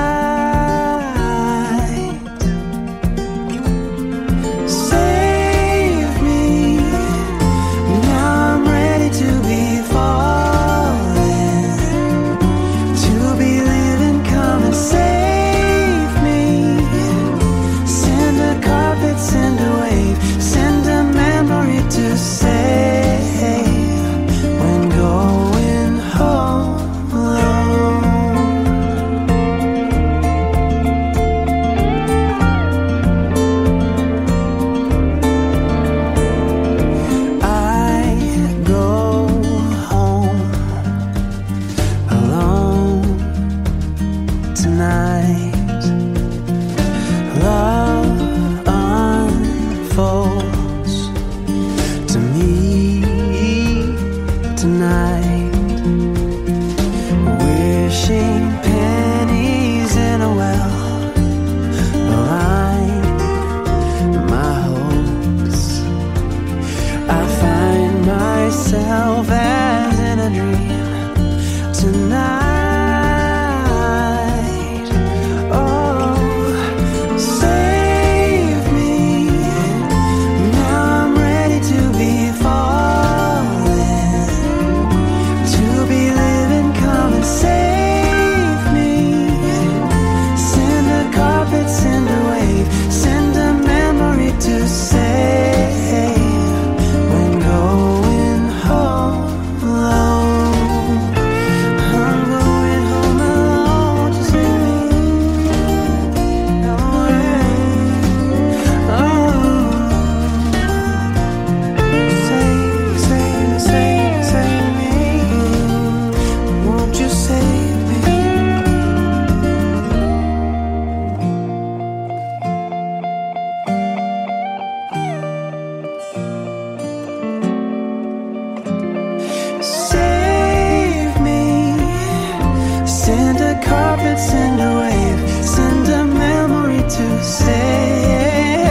carpet, send a wave, send a memory to save.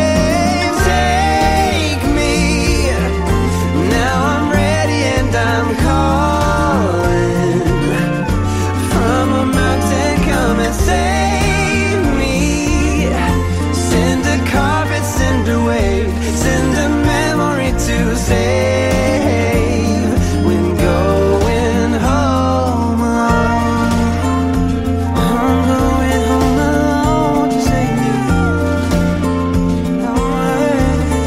Take me, now I'm ready and I'm calling. From a mountain, come and save me. Send a carpet, send a wave, send a memory to save. When going home alone, I'm going home alone. Just take me away.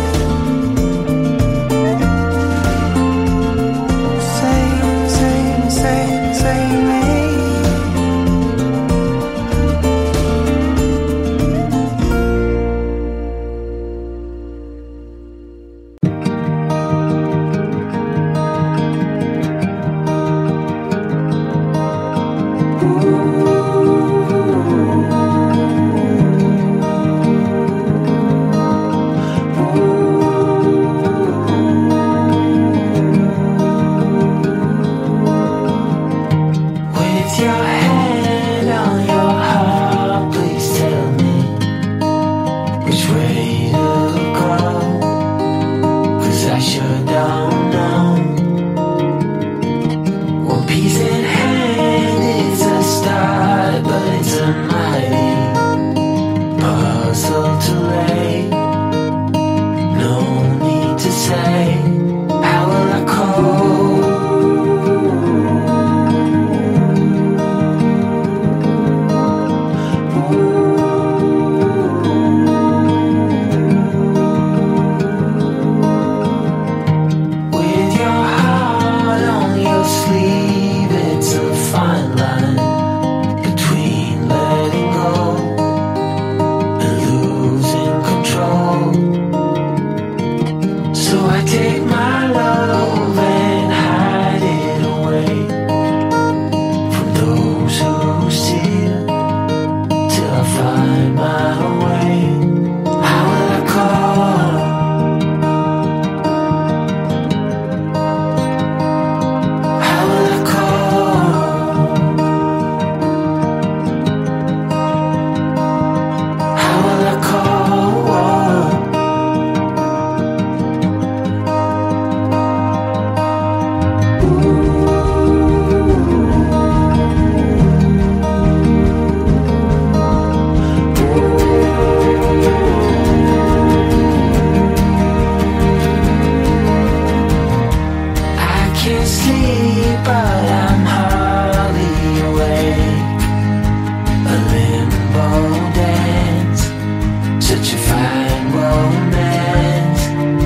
Save, save, save, save me. With your hand on your heart, please tell me which way to go, 'cause I sure don't know. One piece in hand is a start, but it's a mighty puzzle to lay. No need to say, how will I cope? With your heart on your sleeve, it's a fine line between letting go and losing control. So I take my love and hide it away from those who steal, till I find my way. How will I call? How will I call? How will I call? I can't sleep, but I'm hardly awake. A limbo dance, such a fine romance.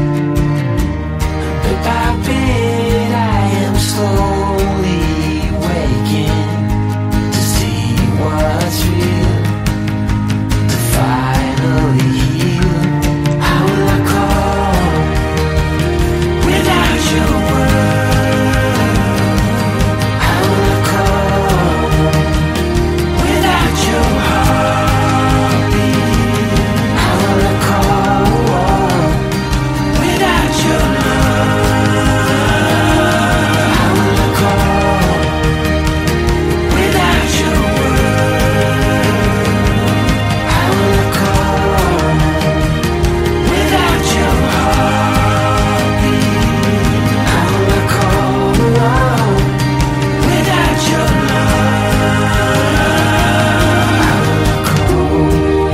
Bit by bit, I am slowly waking to see what's real, to finally heal. How will I call without your word? How will I call without your heartbeat? How will I call without your love? How will I call without your word? How will I call without your heartbeat? How will I call without your love? How will I call?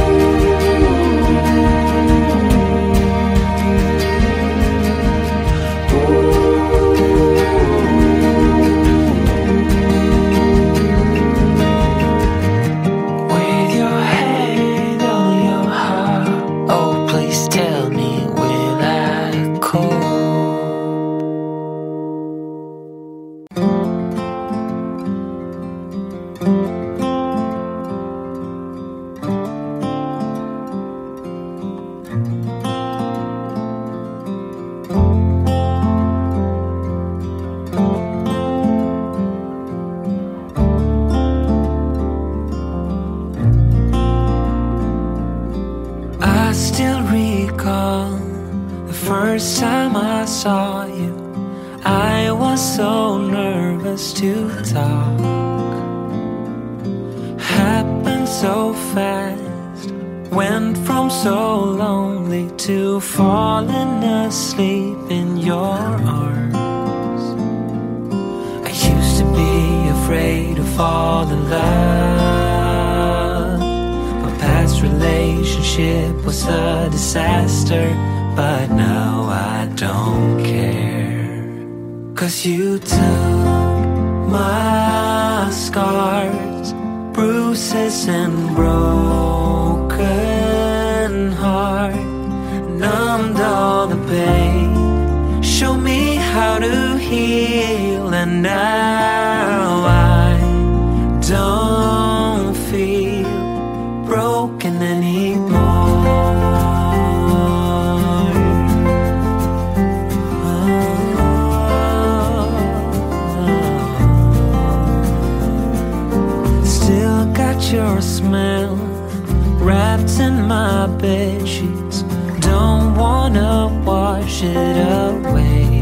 With your hand on your heart, oh please tell me, will I call? I still recall the first time I saw you. I was so nervous to talk. so fast. Went from so lonely to falling asleep in your arms. I used to be afraid to fall in love. My past relationship was a disaster, but now I don't care. 'Cause you took my scars, bruises and broken heart, numbed all the pain, show me how to heal, and now I don't feel broken anymore. Your smell wrapped in my bedsheets, don't wanna wash it away.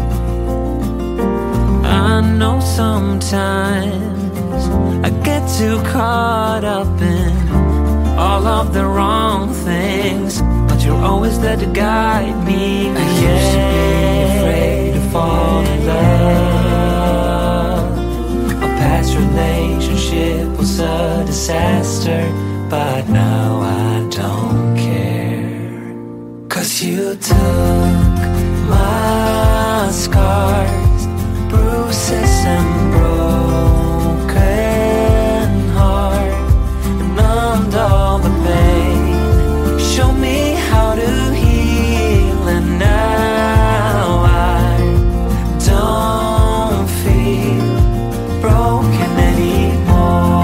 I know sometimes I get too caught up in all of the wrong things, but you're always there to guide me. I used to be afraid to fall in love. A past relationship was a disaster, but now I don't care. 'Cause you took my scars, bruises and broken heart, and numbed all the pain, show me how to heal, and now I don't feel broken anymore.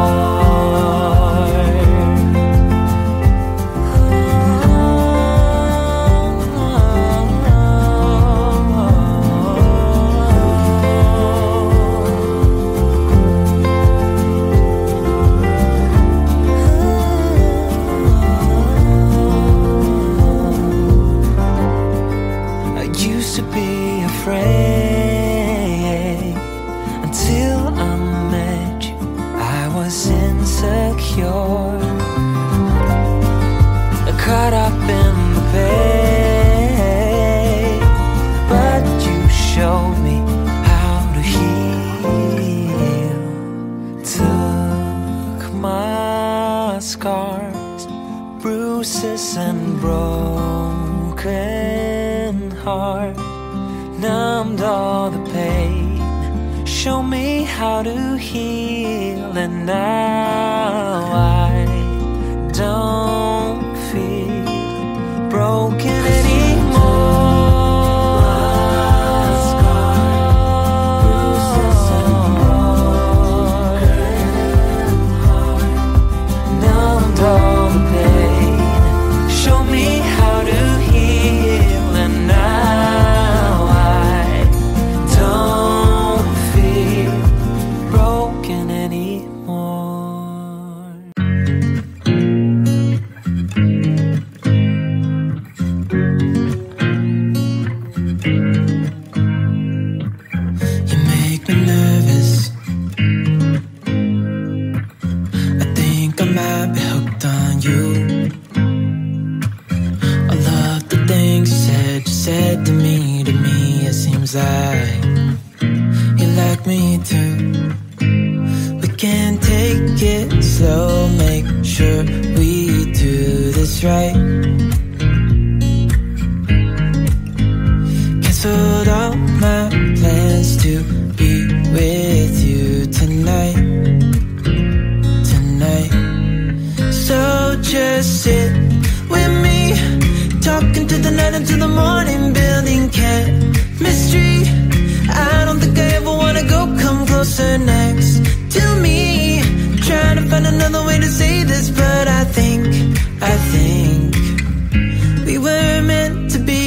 Caught up in the pain, but you showed me how to heal. Took my scars, bruises and broken heart, numbed all the pain, show me how to heal, and now I don't feel broken anymore. Numbed all the pain, show me how to heal, and now I don't feel broken anymore. Like you like me too. We can take it slow, make sure we do this right. Canceled all my plans to be with you tonight, tonight. So just sit with me, talking to the night until the morning, building chemistry. I don't think I ever wanna go, come closer next to me. Trying to find another way to say this, but I think, I think we were meant to be.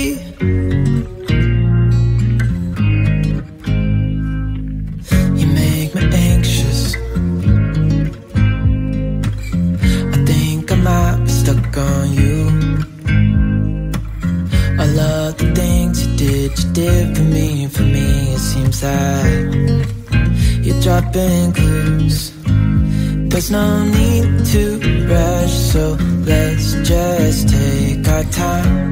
You make me anxious. I think I might be stuck on you. I love the things you did, you did for me. For me, it seems like you're dropping clues, There's no need to rush, so let's just take our time.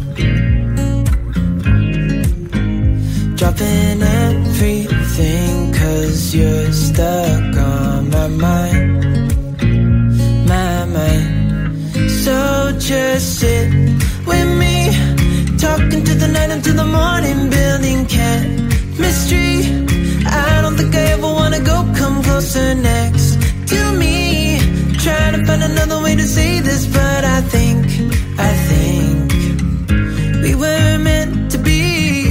Dropping everything, cause you're stuck on my mind, my mind. So just sit with me, talking to the night until the morning, building chemistry. I don't think I ever wanna go, come closer next to me. Trying to find another way to say this, but I think, I think we were meant to be.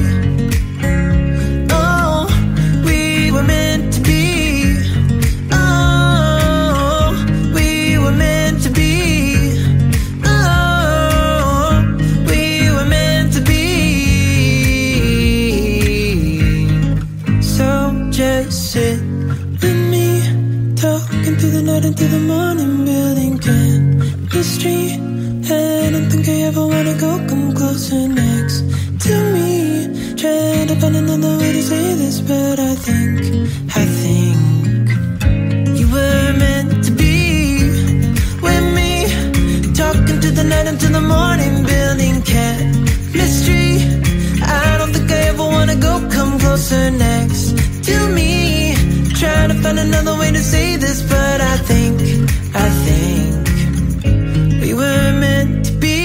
Oh, we were meant to be. Oh, we were meant to be. Oh, we were meant to be. So just sit with me, talking through the night until the morning, building chemistry. I don't think I ever wanna go, come closer next to me. Trying to find another way to say this, but I think, I think you were meant to be with me, talking to the night until the morning, building chemistry. I don't think I ever wanna go, come closer next to me. Trying to find another way to say this, but I think, I think we were meant to be.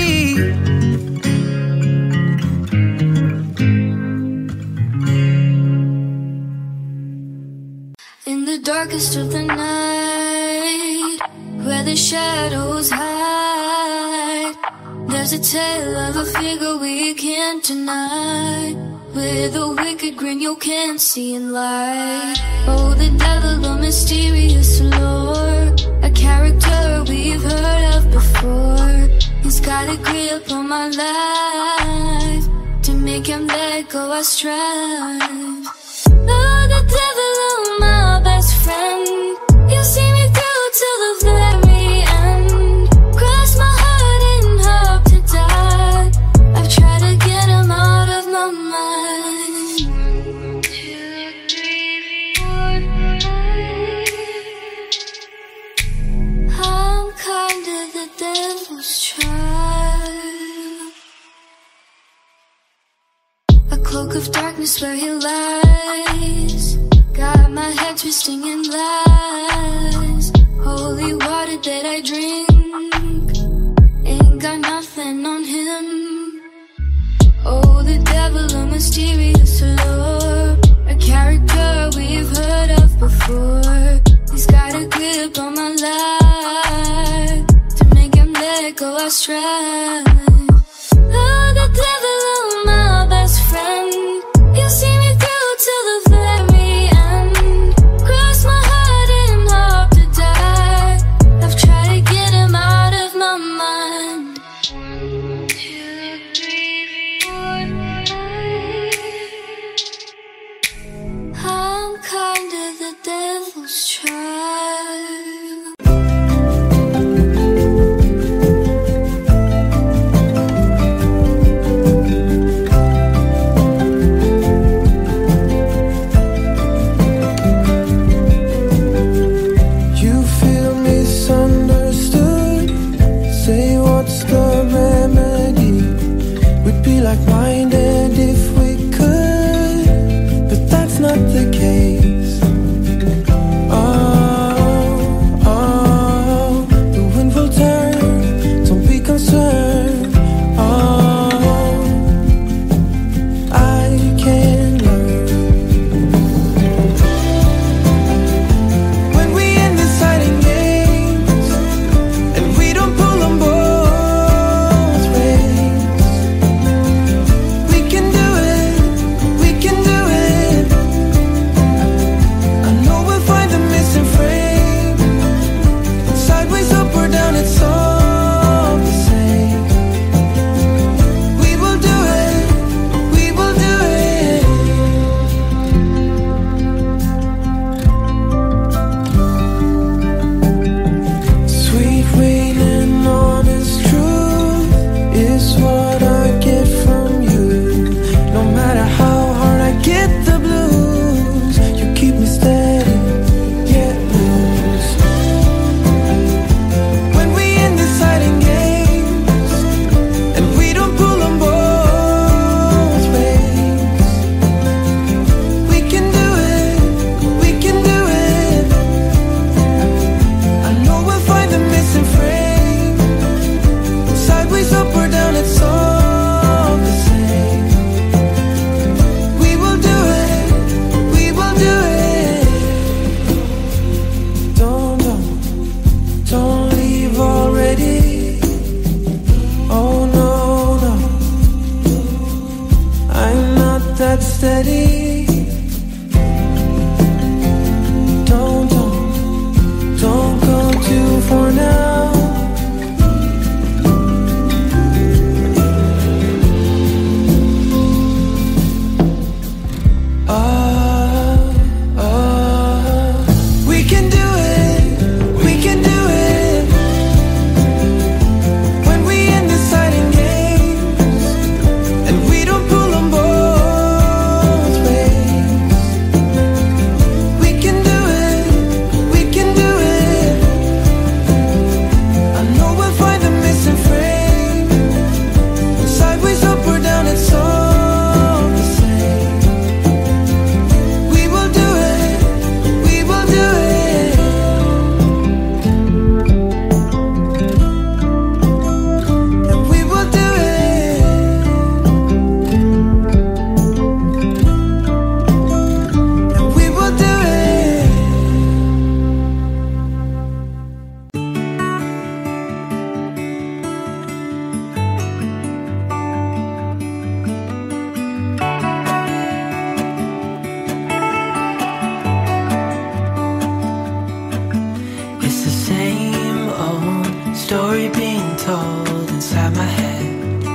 In the darkest of the night, where the shadows hide, there's a tale of a figure we can't deny, with a wicked grin you can't see in light. Oh, the devil, a mysterious lore, a character we've heard of before. He's got a grip on my life, to make him let go I strive. Oh, the devil, oh my best friend, you see me through till the very end. Cross my heart and hope to die, I've tried to get him out of my mind. One, two, three, four, five. I'm kinda the devil's child, a cloak of darkness where he lies, got my head twisting in lies. Holy water that I drink, ain't got nothing on him. Oh, the devil, a mysterious lore, a character we've heard of before. He's got a grip on my life, to make him let go I strive. Oh, the devil, oh my best friend, you see me through till the very end. Cross my heart and hope to die, I've tried to get him out of my mind. One, two, three, four, five. I'm kinda the devil's child. Like-minded if we could, but that's not the case. Oh, told inside my head.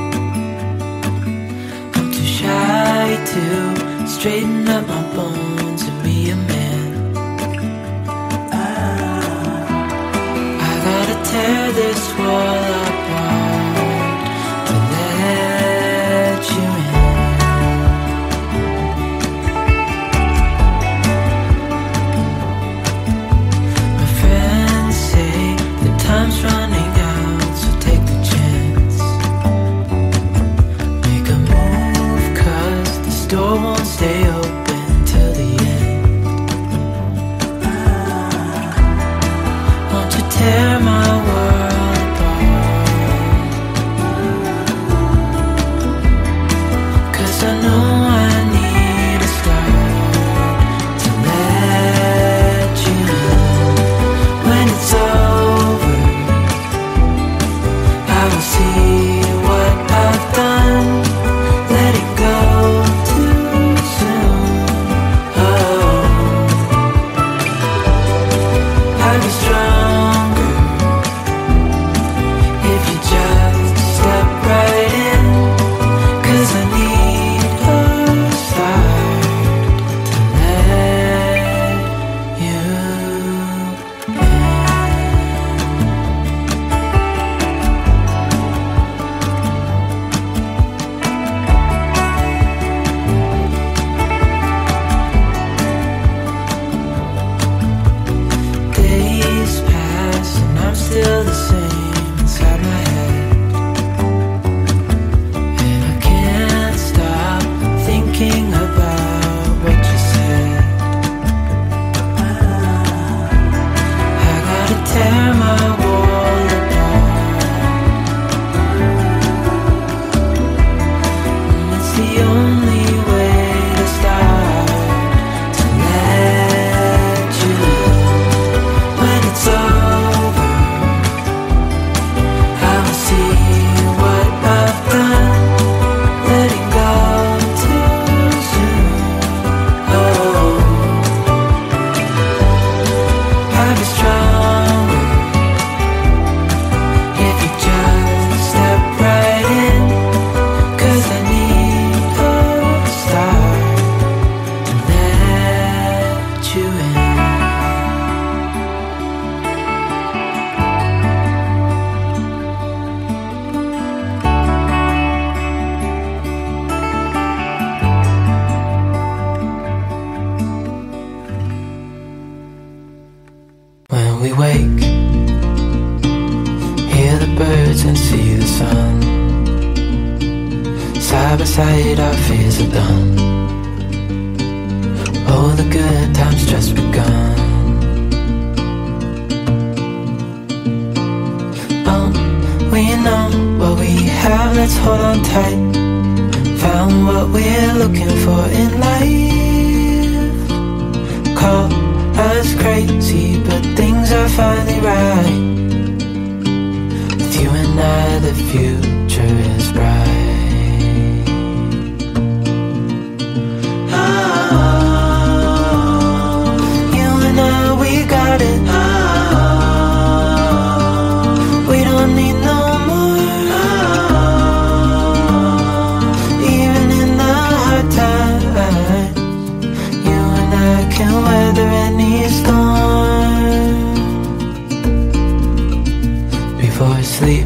I'm too shy to straighten up my bones and be a man. I gotta tear this wall apart to let you in. My friends say the time's running out, so take the chance. Make a move, cause this door won't stay open till the end. Won't you tear my world apart? Cause I know I need a start to let you in. When it's over, I will see what I've done. Letting go too soon. Oh, I'll be stronger if you just step right in. Cause I need a start to let you in. Days pass and I'm still the same inside my head. And I can't stop thinking about what you said. I gotta tear my wall apart. And it's the only way to start to let you in. When it's over, I will see what I've done. Letting go too soon. Oh, I'll be stronger if you just step right in. Cause I need a start to let you in. When we wake, hear the birds and see the sun. Side by side our fears are done. Oh, the good times just begun. Oh, we know what we have, let's hold on tight. Found what we're looking for in life. Call us crazy, but things are finally right. With you and I, the future is bright. Oh, you and I, we got it. Oh, we don't need no more. Oh, even in the hard times, you and I can weather any storm. Before I sleep,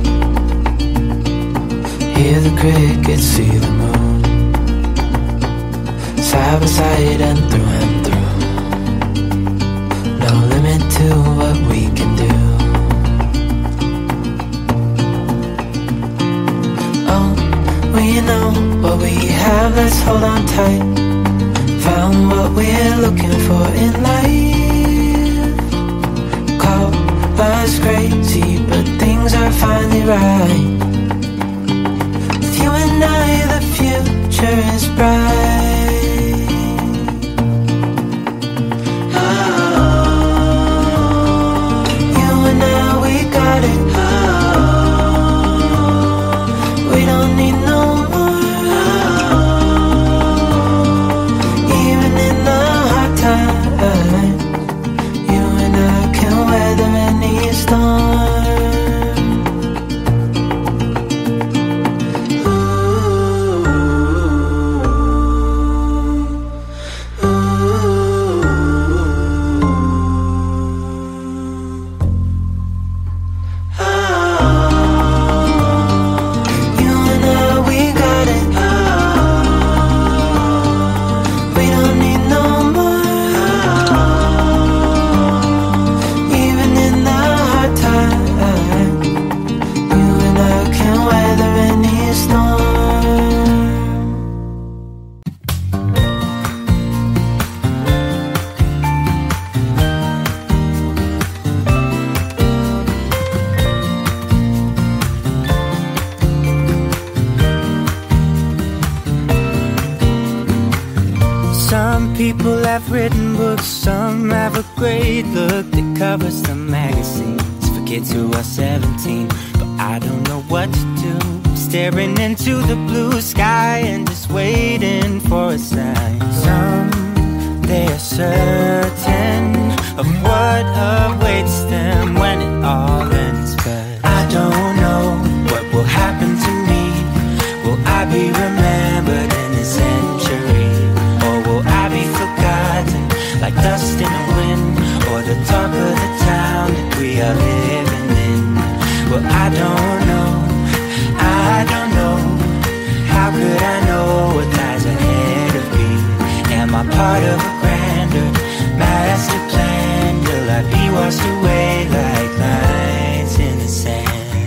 hear the crickets, see the moon. Side by side and through and through. No limit to what we can do. Oh, we know what we have, let's hold on tight. Found what we're looking for in life. Call us crazy, but things are finally right. With you and I, the future is bright. Oh, you and I, we got it. Oh, we don't need no more. Oh, even in the hard times, you and I can weather any storm. people have written books, some have a great look that covers the magazines for kids who are seventeen. But I don't know what to do, staring into the blue sky and just waiting for a sign. Some, they are certain of what awaits them when it all ends, but I don't know what will happen to me. Will I be remembered in a century, or will I be forgotten like dust in the wind, or the talk of the town that we are living in? Well, I don't know, I don't know. How could I know what lies ahead of me? Am I part of a grander master plan? Will I be washed away like lines in the sand?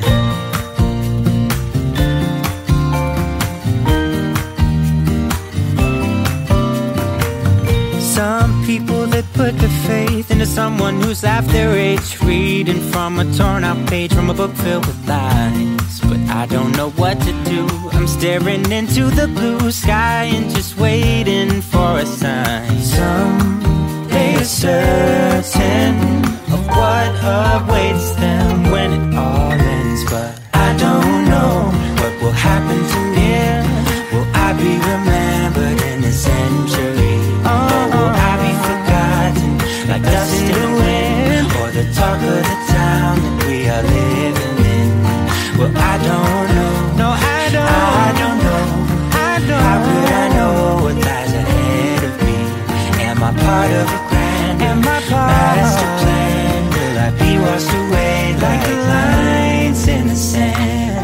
Some people that put their faith into someone who's half their age, reading from a torn out page from a book filled with lies. But I don't know what to do, I'm staring into the blue sky and just waiting for a sign. Some, they are certain of what awaits them when it all ends, but I don't know what will happen to me. Will I be remembered in a century, or will I be forgotten like dust in the wind, or the talk of the town that we are living in? Well, I don't know, no, I don't, I don't know, I don't. How could I know what lies ahead of me? Am I part of a grand master plan? Will I be washed away like lines in the sand?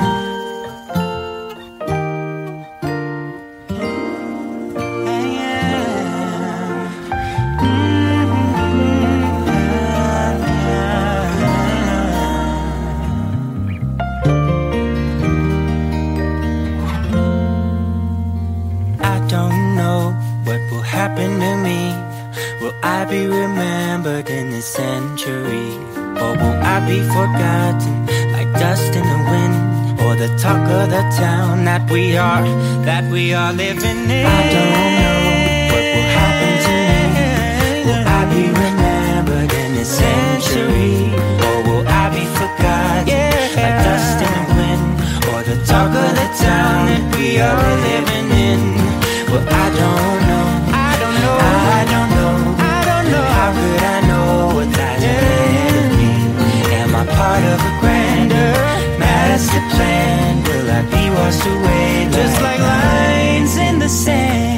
Happen to me? Will I be remembered in this century, or will I be forgotten like dust in the wind, or the talk of the town that we are, that we are living in? I don't know what will happen to me. Will I be remembered in this century, or will I be forgotten like dust in the wind, or the talk of the town that we are living in? Well, I don't know, I don't know, I don't know, I don't know. How could I know what lies ahead of me? Am I part of a grander master plan? Will I be washed away just like lines in the sand?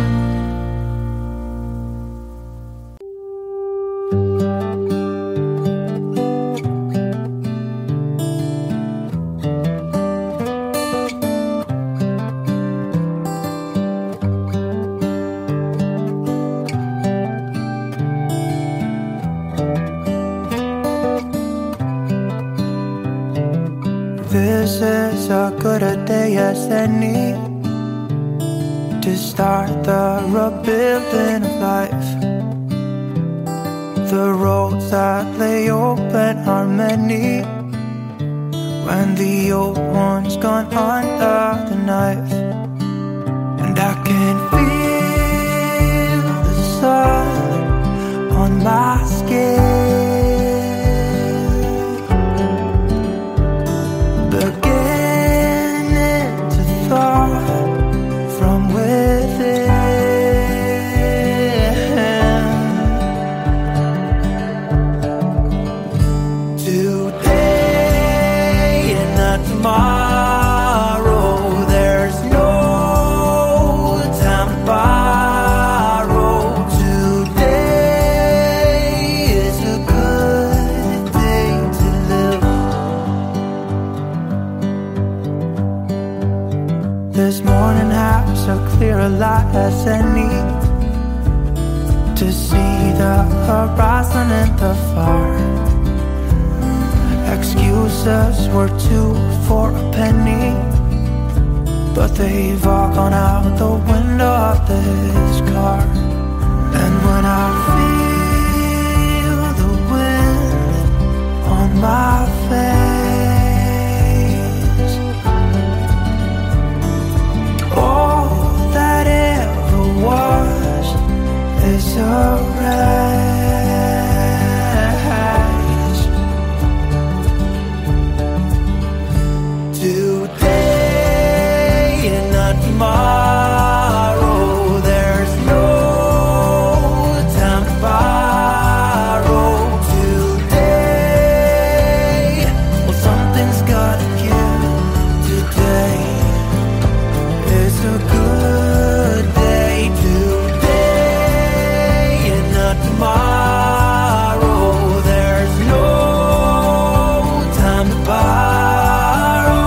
This is as good a day as any to start the rebuilding of life. The roads that lay open are many when the old one's gone under the knife. And I can feel the sun on my skin, beginning to thaw from within. Today and not tomorrow, there's no time to borrow. Today is a good day to live. This morning has so clear a light as any to see the horizon and the far. Excuses were two for a penny, but they've all gone out the window of this car. And when I feel the wind on my face, all that ever was is alright. Today and not tomorrow. There's no time to borrow. Today, well, something's gotta give. Today is a good day. Today and not tomorrow. There's no time to borrow.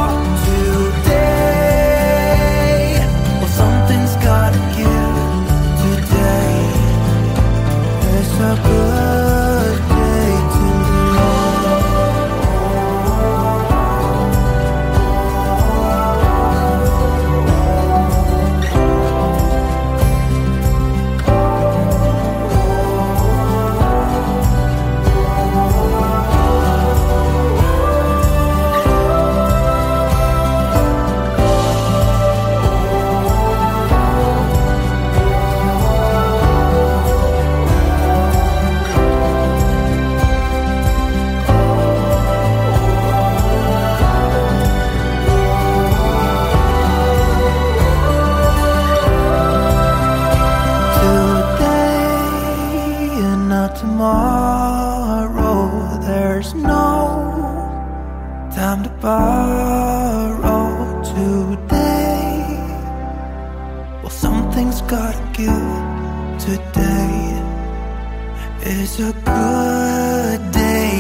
Today, well, something's gotta give. Today is a good day. Today and not tomorrow. There's no time to borrow. Today, well, something's gotta give. Today is a good day.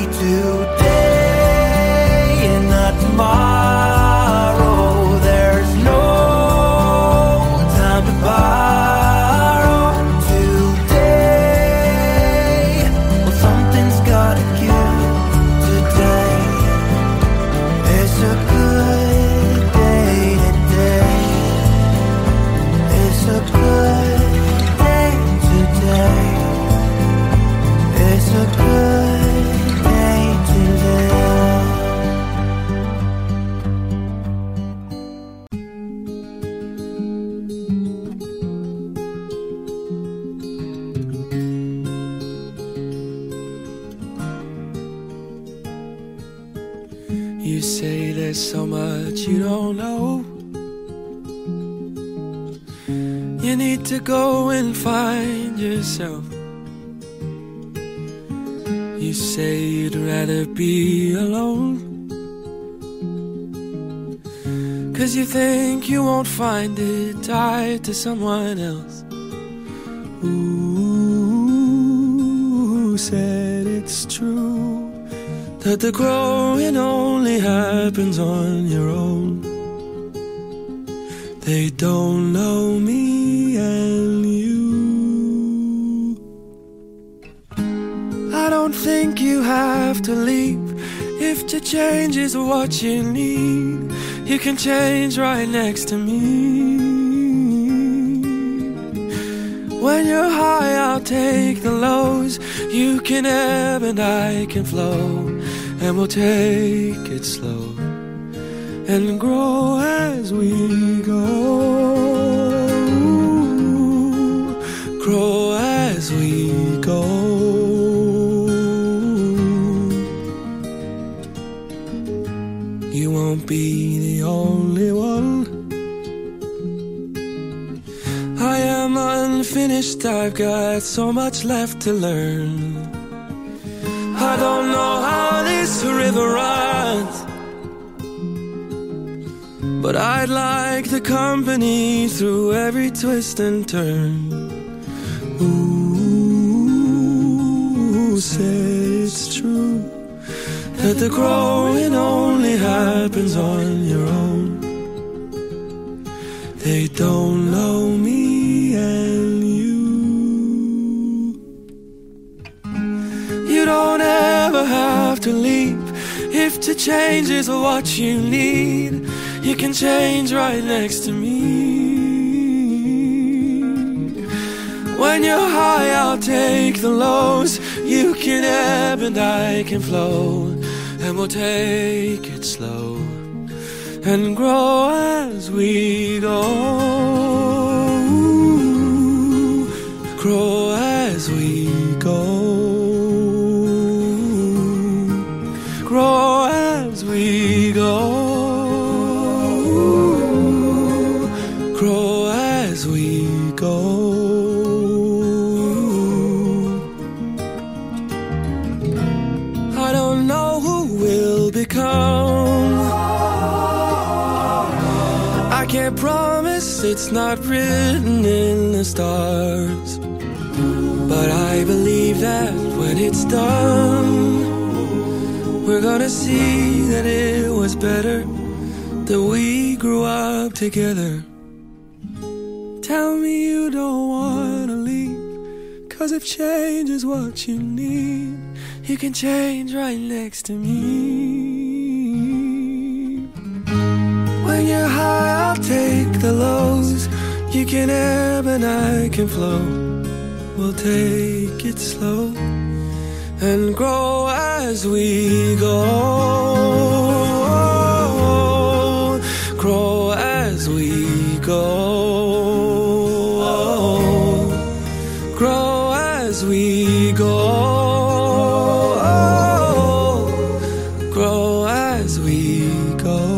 Today and not tomorrow. There's no time to borrow. Today, well, something's gotta give. Today is a good day. Today is a good day. Today is a good day to live. You say there's so much you don't know. You need to go and find yourself. You say you'd rather be alone, 'cause you think you won't find it tied to someone else. Ooh, said it's true that the growing only happens on your own. They don't know me and you. I don't think you have to leave if to change is what you need. You can change right next to me. When you're high, I'll take the lows. You can ebb and I can flow, and we'll take it slow and grow as we go. Grow as we go. You won't be the only one. I am unfinished, I've got so much left to learn. I don't know how this river runs, but I'd like the company through every twist and turn. Ooh, say it's true that the growing only happens on your own. They don't know me and you. You don't ever have to leave if to change is what you need. You can change right next to me. When you're high, I'll take the lows. You can ebb and I can flow, and we'll take it slow and grow as we go. Grow as as we go. Grow as we go. Grow as we go. I don't know who we'll become. I can't promise, it's not written in the stars. But I believe that when it's done, we're gonna see that it was better that we grew up together. Tell me you don't wanna leave, 'cause if change is what you need, you can change right next to me. When you're high, I'll take the lows. You can ebb and I can flow. We'll take it slow and grow as we go. Grow as we go. Grow as we go. Grow as we go.